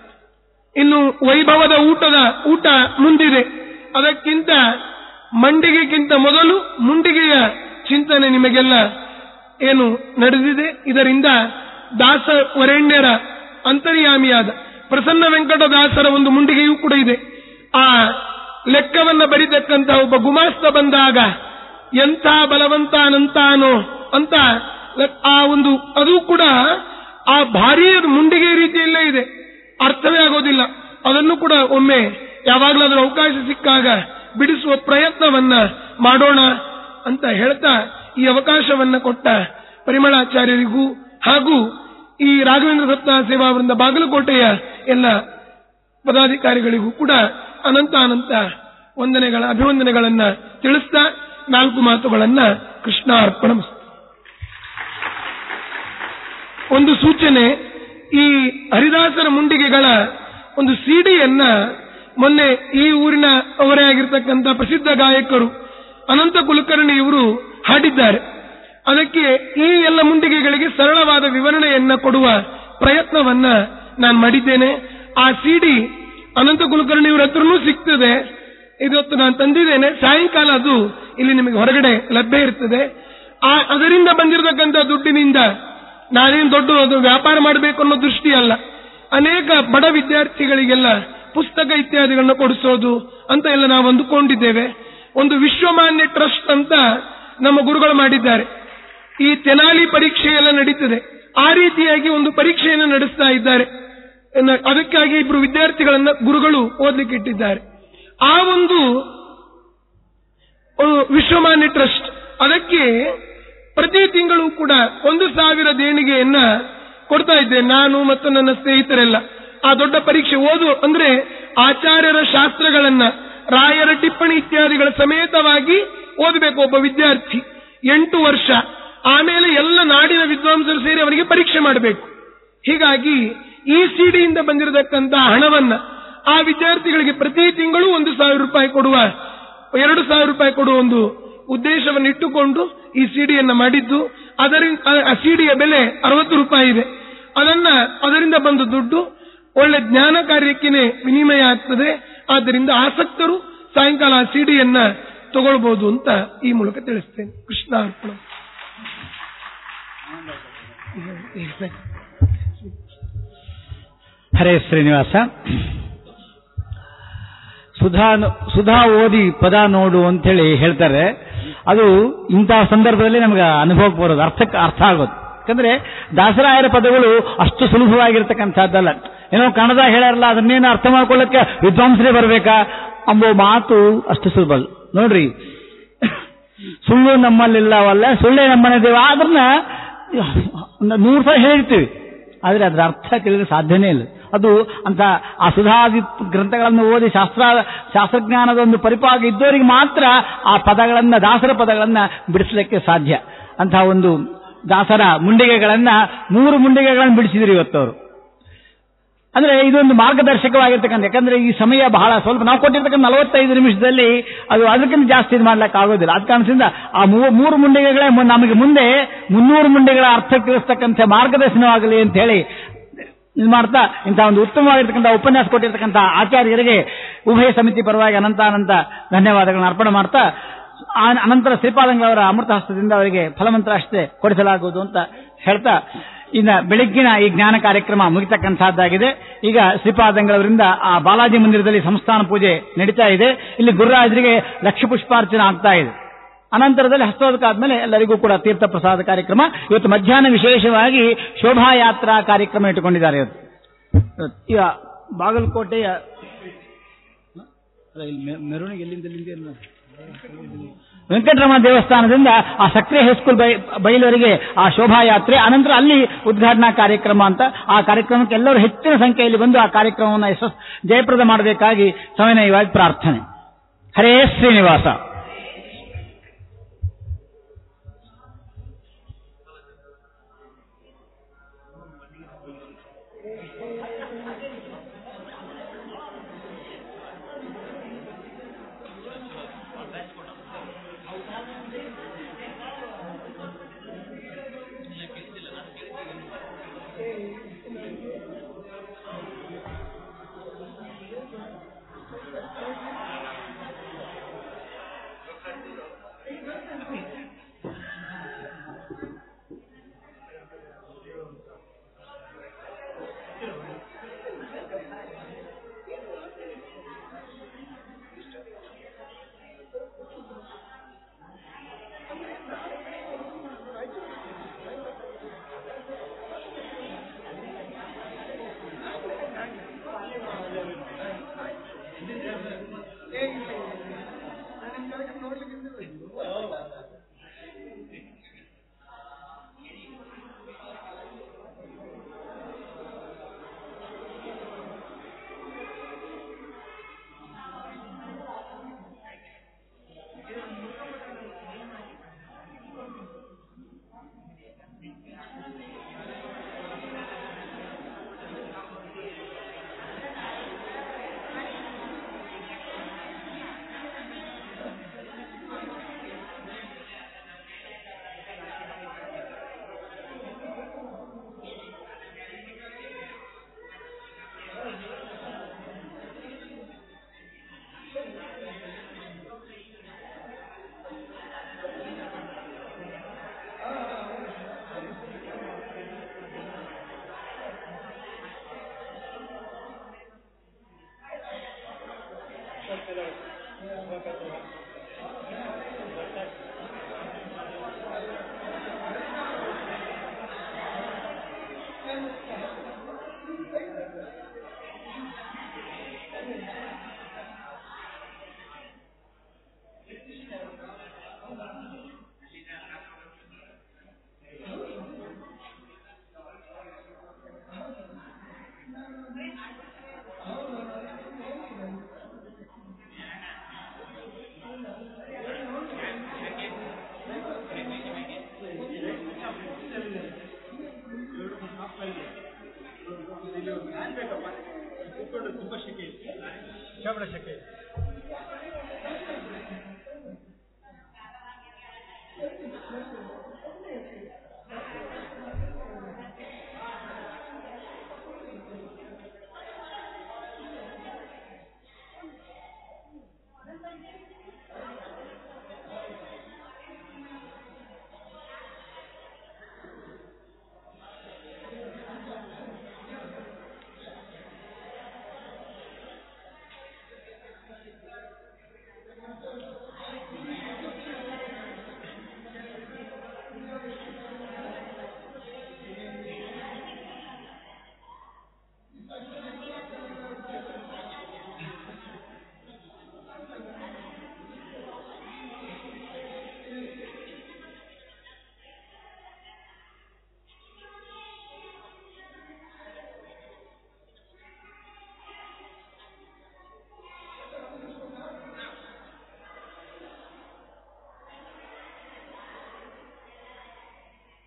ಇನ್ನು ವೈಭವದ ಊಟದ ಊಟ ಮುಂದಿದೆ. ಅದಕ್ಕಿಂತ ಮಂಡಿಗೆಗಿಂತ ಮೊದಲು ಮುಂಡಿಗೆಯ ಚಿಂತನೆ ನಿಮಗೆಲ್ಲ ಏನು ನಡೆದಿದೆ. ಇದರಿಂದ ದಾಸ ವರೇಣ್ಯರ ಅಂತರ್ಯಾಮಿಯಾದ ಪ್ರಸನ್ನ ವೆಂಕಟದಾಸರ ಒಂದು ಮುಂಡಿಗೆಯೂ ಕೂಡ ಇದೆ. ಆ ಲೆಕ್ಕವನ್ನ ಬರಿತಕ್ಕಂತ ಒಬ್ಬ ಗುಮಾಸ್ತ ಬಂದಾಗ ಎಂಥ ಬಲವಂತಾನಂತಾನೋ ಅಂತ ಆ ಒಂದು ಅದು ಕೂಡ ಆ ಭಾರೀ ಮುಂಡಿಗೆ ರೀತಿಯಲ್ಲೇ ಇದೆ, ಅರ್ಥವೇ ಆಗೋದಿಲ್ಲ. ಅದನ್ನು ಕೂಡ ಒಮ್ಮೆ ಯಾವಾಗಲಾದ್ರೂ ಅವಕಾಶ ಸಿಕ್ಕಾಗ ಬಿಡಿಸುವ ಪ್ರಯತ್ನವನ್ನ ಮಾಡೋಣ ಅಂತ ಹೇಳ್ತಾ ಈ ಅವಕಾಶವನ್ನ ಕೊಟ್ಟ ಪರಿಮಳಾಚಾರ್ಯರಿಗೂ ಹಾಗೂ ಈ ರಾಘವೇಂದ್ರ ಸಪ್ತಾಹ ಸೇವಾ ವೃಂದ ಬಾಗಲಕೋಟೆಯ ಎಲ್ಲ ಪದಾಧಿಕಾರಿಗಳಿಗೂ ಕೂಡ ಅನಂತ ಅನಂತ ವಂದನೆಗಳ ಅಭಿವಂದನೆಗಳನ್ನ ತಿಳಿಸ್ತಾ ನಾಲ್ಕು ಮಾತುಗಳನ್ನ ಕೃಷ್ಣಾರ್ಪಣಮಸ್ತು. ಒಂದು ಸೂಚನೆ, ಈ ಹರಿದಾಸರ ಮುಂಡಿಗೆಗಳ ಒಂದು ಸಿಡಿಯನ್ನ ಮೊನ್ನೆ ಈ ಊರಿನ ಅವರೇ ಆಗಿರ್ತಕ್ಕಂಥ ಪ್ರಸಿದ್ಧ ಗಾಯಕರು ಅನಂತ ಕುಲಕರ್ಣಿ ಇವರು ಹಾಡಿದ್ದಾರೆ. ಅದಕ್ಕೆ ಈ ಎಲ್ಲ ಮುಂಡಿಗೆಗಳಿಗೆ ಸರಳವಾದ ವಿವರಣೆಯನ್ನ ಕೊಡುವ ಪ್ರಯತ್ನವನ್ನ ನಾನು ಮಾಡಿದ್ದೇನೆ. ಆ ಸಿಡಿ ಅನಂತ ಕುಲಕರ್ಣಿಯವರ ಹತ್ರನೂ ಸಿಗ್ತದೆ. ಇವತ್ತು ನಾನು ತಂದಿದ್ದೇನೆ, ಸಾಯಂಕಾಲ ಅದು ಇಲ್ಲಿ ನಿಮಗೆ ಹೊರಗಡೆ ಲಭ್ಯ ಇರ್ತದೆ. ಆ ಅದರಿಂದ ಬಂದಿರತಕ್ಕಂಥ ದುಡ್ಡಿನಿಂದ ನಾನೇನು ದೊಡ್ಡ ಅದು ವ್ಯಾಪಾರ ಮಾಡಬೇಕು ಅನ್ನೋ ದೃಷ್ಟಿ ಅಲ್ಲ. ಅನೇಕ ಬಡ ವಿದ್ಯಾರ್ಥಿಗಳಿಗೆಲ್ಲ ಪುಸ್ತಕ ಇತ್ಯಾದಿಗಳನ್ನ ಕೊಡಿಸೋದು ಅಂತ ಎಲ್ಲ ನಾವು ಅಂದುಕೊಂಡಿದ್ದೇವೆ. ಒಂದು ವಿಶ್ವಮಾನ್ಯ ಟ್ರಸ್ಟ್ ಅಂತ ನಮ್ಮ ಗುರುಗಳು ಮಾಡಿದ್ದಾರೆ. ಈ ತೆನಾಲಿ ಪರೀಕ್ಷೆ ಎಲ್ಲ ನಡೀತದೆ, ಆ ರೀತಿಯಾಗಿ ಒಂದು ಪರೀಕ್ಷೆಯನ್ನು ನಡೆಸ್ತಾ ಇದ್ದಾರೆ. ಅದಕ್ಕಾಗಿ ಇಬ್ರು ವಿದ್ಯಾರ್ಥಿಗಳನ್ನ ಗುರುಗಳು ಓದ್ಲಿಕ್ಕೆ ಇಟ್ಟಿದ್ದಾರೆ. ಆ ಒಂದು ವಿಶ್ವಮಾನ್ಯ ಟ್ರಸ್ಟ್ ಅದಕ್ಕೆ ಪ್ರತಿ ತಿಂಗಳು ಕೂಡ ಒಂದು ಸಾವಿರ ದೇಣಿಗೆಯನ್ನ ಕೊಡ್ತಾ ಇದ್ದೇನೆ ನಾನು ಮತ್ತು ನನ್ನ ಸ್ನೇಹಿತರೆಲ್ಲ. ಆ ದೊಡ್ಡ ಪರೀಕ್ಷೆ ಓದು ಅಂದ್ರೆ ಆಚಾರ್ಯರ ಶಾಸ್ತ್ರಗಳನ್ನ, ರಾಯರ ಟಿಪ್ಪಣಿ ಇತ್ಯಾದಿಗಳ ಸಮೇತವಾಗಿ ಓದಬೇಕು ಒಬ್ಬ ವಿದ್ಯಾರ್ಥಿ ಎಂಟು ವರ್ಷ. ಆಮೇಲೆ ಎಲ್ಲ ನಾಡಿನ ವಿದ್ವಾಂಸರು ಸೇರಿ ಅವನಿಗೆ ಪರೀಕ್ಷೆ ಮಾಡಬೇಕು. ಹೀಗಾಗಿ ಈ ಸಿಡಿಯಿಂದ ಬಂದಿರತಕ್ಕಂತಹ ಹಣವನ್ನ ಆ ವಿದ್ಯಾರ್ಥಿಗಳಿಗೆ ಪ್ರತಿ ತಿಂಗಳು ಒಂದು ಸಾವಿರ ರೂಪಾಯಿ ಕೊಡುವ, ಎರಡು ಸಾವಿರ ರೂಪಾಯಿ ಕೊಡುವ ಒಂದು ಉದ್ದೇಶವನ್ನು ಇಟ್ಟುಕೊಂಡು ಈ ಸಿಡಿಯನ್ನ ಮಾಡಿದ್ದು. ಅದರಿಂದ ಆ ಸಿಡಿಯ ಬೆಲೆ ಅರವತ್ತು ರೂಪಾಯಿ ಇದೆ. ಅದನ್ನ ಅದರಿಂದ ಬಂದ ದುಡ್ಡು ಒಳ್ಳೆ ಜ್ಞಾನ ಕಾರ್ಯಕ್ಕೆ ವಿನಿಮಯ ಆಗ್ತದೆ. ಆದ್ದರಿಂದ ಆಸಕ್ತರು ಸಾಯಂಕಾಲ ಆ ಸಿಡಿಯನ್ನ ತಗೊಳ್ಬಹುದು ಅಂತ ಈ ಮೂಲಕ ತಿಳಿಸ್ತೇನೆ. ಕೃಷ್ಣ ಅರ್ಪಣ. ಹರೇ ಶ್ರೀನಿವಾಸ. ಸುಧಾ ಸುಧಾ ಓದಿ ಪದ ನೋಡು ಅಂತ ಹೇಳಿ ಹೇಳ್ತಾರೆ. ಅದು ಇಂತಹ ಸಂದರ್ಭದಲ್ಲಿ ನಮ್ಗೆ ಅನುಭವಕ್ಕೆ ಬರೋದು, ಅರ್ಥಕ್ಕೆ ಅರ್ಥ ಆಗೋದು. ಯಾಕಂದ್ರೆ ದಾಸರಾಯರ ಪದಗಳು ಅಷ್ಟು ಸುಲಭವಾಗಿರ್ತಕ್ಕಂಥದ್ದಲ್ಲ. ಏನೋ ಕನ್ನಡ ಹೇಳಾರಲ್ಲ, ಅದನ್ನೇನು ಅರ್ಥ ಮಾಡ್ಕೊಳ್ಳಕ್ಕೆ ವಿದ್ವಾಂಸರೇ ಬರಬೇಕಾ ಅಂಬೋ ಮಾತು ಅಷ್ಟು ಸುಲಭ ನೋಡ್ರಿ. ಸುಳ್ಳು ನಮ್ಮಲ್ಲಿಲ್ಲವಲ್ಲ, ಸುಳ್ಳೇ ನಮ್ಮನೇದೇವ. ಅದನ್ನ ನೂರು ರೂಪಾಯಿ ಹೇಳ್ತೀವಿ, ಆದ್ರೆ ಅದ್ರ ಅರ್ಥ ತಿಳಿದ್ರೆ ಸಾಧ್ಯನೇ ಇಲ್ಲ. ಅದು ಅಂತ ಆ ಸುಧಾದಿ ಗ್ರಂಥಗಳನ್ನು ಓದಿ ಶಾಸ್ತ್ರ ಶಾಸ್ತ್ರಜ್ಞಾನದ ಒಂದು ಪರಿಪಾಕ ಇದ್ದವರಿಗೆ ಮಾತ್ರ ಆ ಪದಗಳನ್ನ ದಾಸರ ಪದಗಳನ್ನ ಬಿಡಿಸಲಿಕ್ಕೆ ಸಾಧ್ಯ. ಅಂತಹ ಒಂದು ದಾಸರ ಮುಂಡಿಗೆಗಳನ್ನ ಮೂರು ಮುಂಡಿಗೆಗಳನ್ನು ಬಿಡಿಸಿದ್ರು ಇವತ್ತವರು. ಅಂದ್ರೆ ಇದೊಂದು ಮಾರ್ಗದರ್ಶಕವಾಗಿರ್ತಕ್ಕಂಥ, ಯಾಕಂದ್ರೆ ಈ ಸಮಯ ಬಹಳ ಸ್ವಲ್ಪ, ನಾವು ಕೊಟ್ಟಿರ್ತಕ್ಕಂಥ ನಲವತ್ತೈದು ನಿಮಿಷದಲ್ಲಿ ಅದು ಅದಕ್ಕಿಂತ ಜಾಸ್ತಿ ಇದು ಮಾಡ್ಲಿಕ್ಕೆ ಆಗೋದಿಲ್ಲ. ಅದ ಕಾರಣದಿಂದ ಆ ಮೂರು ಮುಂಡಿಗೆಗಳೇ ನಮಗೆ ಮುಂದೆ ಮುನ್ನೂರು ಮುಂಡಿಗಳ ಅರ್ಥ ತಿಳಿಸ್ತಕ್ಕಂಥ ಮಾರ್ಗದರ್ಶನವಾಗಲಿ ಅಂತ ಹೇಳಿ ಇದು ಮಾಡ್ತಾ ಇಂತಹ ಒಂದು ಉತ್ತಮವಾಗಿರ್ತಕ್ಕಂಥ ಉಪನ್ಯಾಸ ಕೊಟ್ಟಿರ್ತಕ್ಕಂಥ ಆಚಾರ್ಯರಿಗೆ ಉಭಯ ಸಮಿತಿ ಪರವಾಗಿ ಅನಂತ ಅನಂತ ಧನ್ಯವಾದಗಳನ್ನು ಅರ್ಪಣೆ ಮಾಡ್ತಾ, ಅನಂತರ ಶ್ರೀಪಾದಂಗಳವರ ಅಮೃತ ಹಸ್ತದಿಂದ ಅವರಿಗೆ ಫಲಮಂತ್ರ ಅಷ್ಟೇ ಕೊಡಿಸಲಾಗುವುದು ಅಂತ ಹೇಳ್ತಾ, ಇನ್ನು ಬೆಳಗ್ಗಿನ ಈ ಜ್ಞಾನ ಕಾರ್ಯಕ್ರಮ ಮುಗಿತಕ್ಕಂಥದ್ದಾಗಿದೆ. ಈಗ ಶ್ರೀಪಾದಂಗಳವರಿಂದ ಆ ಬಾಲಾಜಿ ಮಂದಿರದಲ್ಲಿ ಸಂಸ್ಥಾನ ಪೂಜೆ ನಡೀತಾ ಇದೆ. ಇಲ್ಲಿ ಗುರುರಾಜರಿಗೆ ಲಕ್ಷ ಪುಷ್ಪಾರ್ಚನೆ ಆಗ್ತಾ ಇದೆ. ಅನಂತರದಲ್ಲಿ ಹಸ್ತೋದಕ ಆದ್ಮೇಲೆ ಎಲ್ಲರಿಗೂ ಕೂಡ ತೀರ್ಥ ಪ್ರಸಾದ ಕಾರ್ಯಕ್ರಮ. ಇವತ್ತು ಮಧ್ಯಾಹ್ನ ವಿಶೇಷವಾಗಿ ಶೋಭಾಯಾತ್ರಾ ಕಾರ್ಯಕ್ರಮ ಇಟ್ಟುಕೊಂಡಿದ್ದಾರೆ. ಇವತ್ತು ಈಗ ಬಾಗಲಕೋಟೆಯ ಮೆರವಣಿಗೆ ಎಲ್ಲಿಂದ ವೆಂಕಟರಮಣ ದೇವಸ್ಥಾನದಿಂದ ಆ ಸಕ್ರಿಯ ಹೈಸ್ಕೂಲ್ ಬೈಲವರೆಗೆ ಆ ಶೋಭಾಯಾತ್ರೆ, ಅನಂತರ ಅಲ್ಲಿ ಉದ್ಘಾಟನಾ ಕಾರ್ಯಕ್ರಮ ಅಂತ ಆ ಕಾರ್ಯಕ್ರಮಕ್ಕೆ ಎಲ್ಲರೂ ಹೆಚ್ಚಿನ ಸಂಖ್ಯೆಯಲ್ಲಿ ಬಂದು ಆ ಕಾರ್ಯಕ್ರಮವನ್ನು ಯಶಸ್ ಜಯಪ್ರದ ಮಾಡಬೇಕಾಗಿ ಸವಿನಯವಾಗಿ ಪ್ರಾರ್ಥನೆ. ಹರೇ ಶ್ರೀನಿವಾಸ. ಶ್ರವಣ ಶಕೆ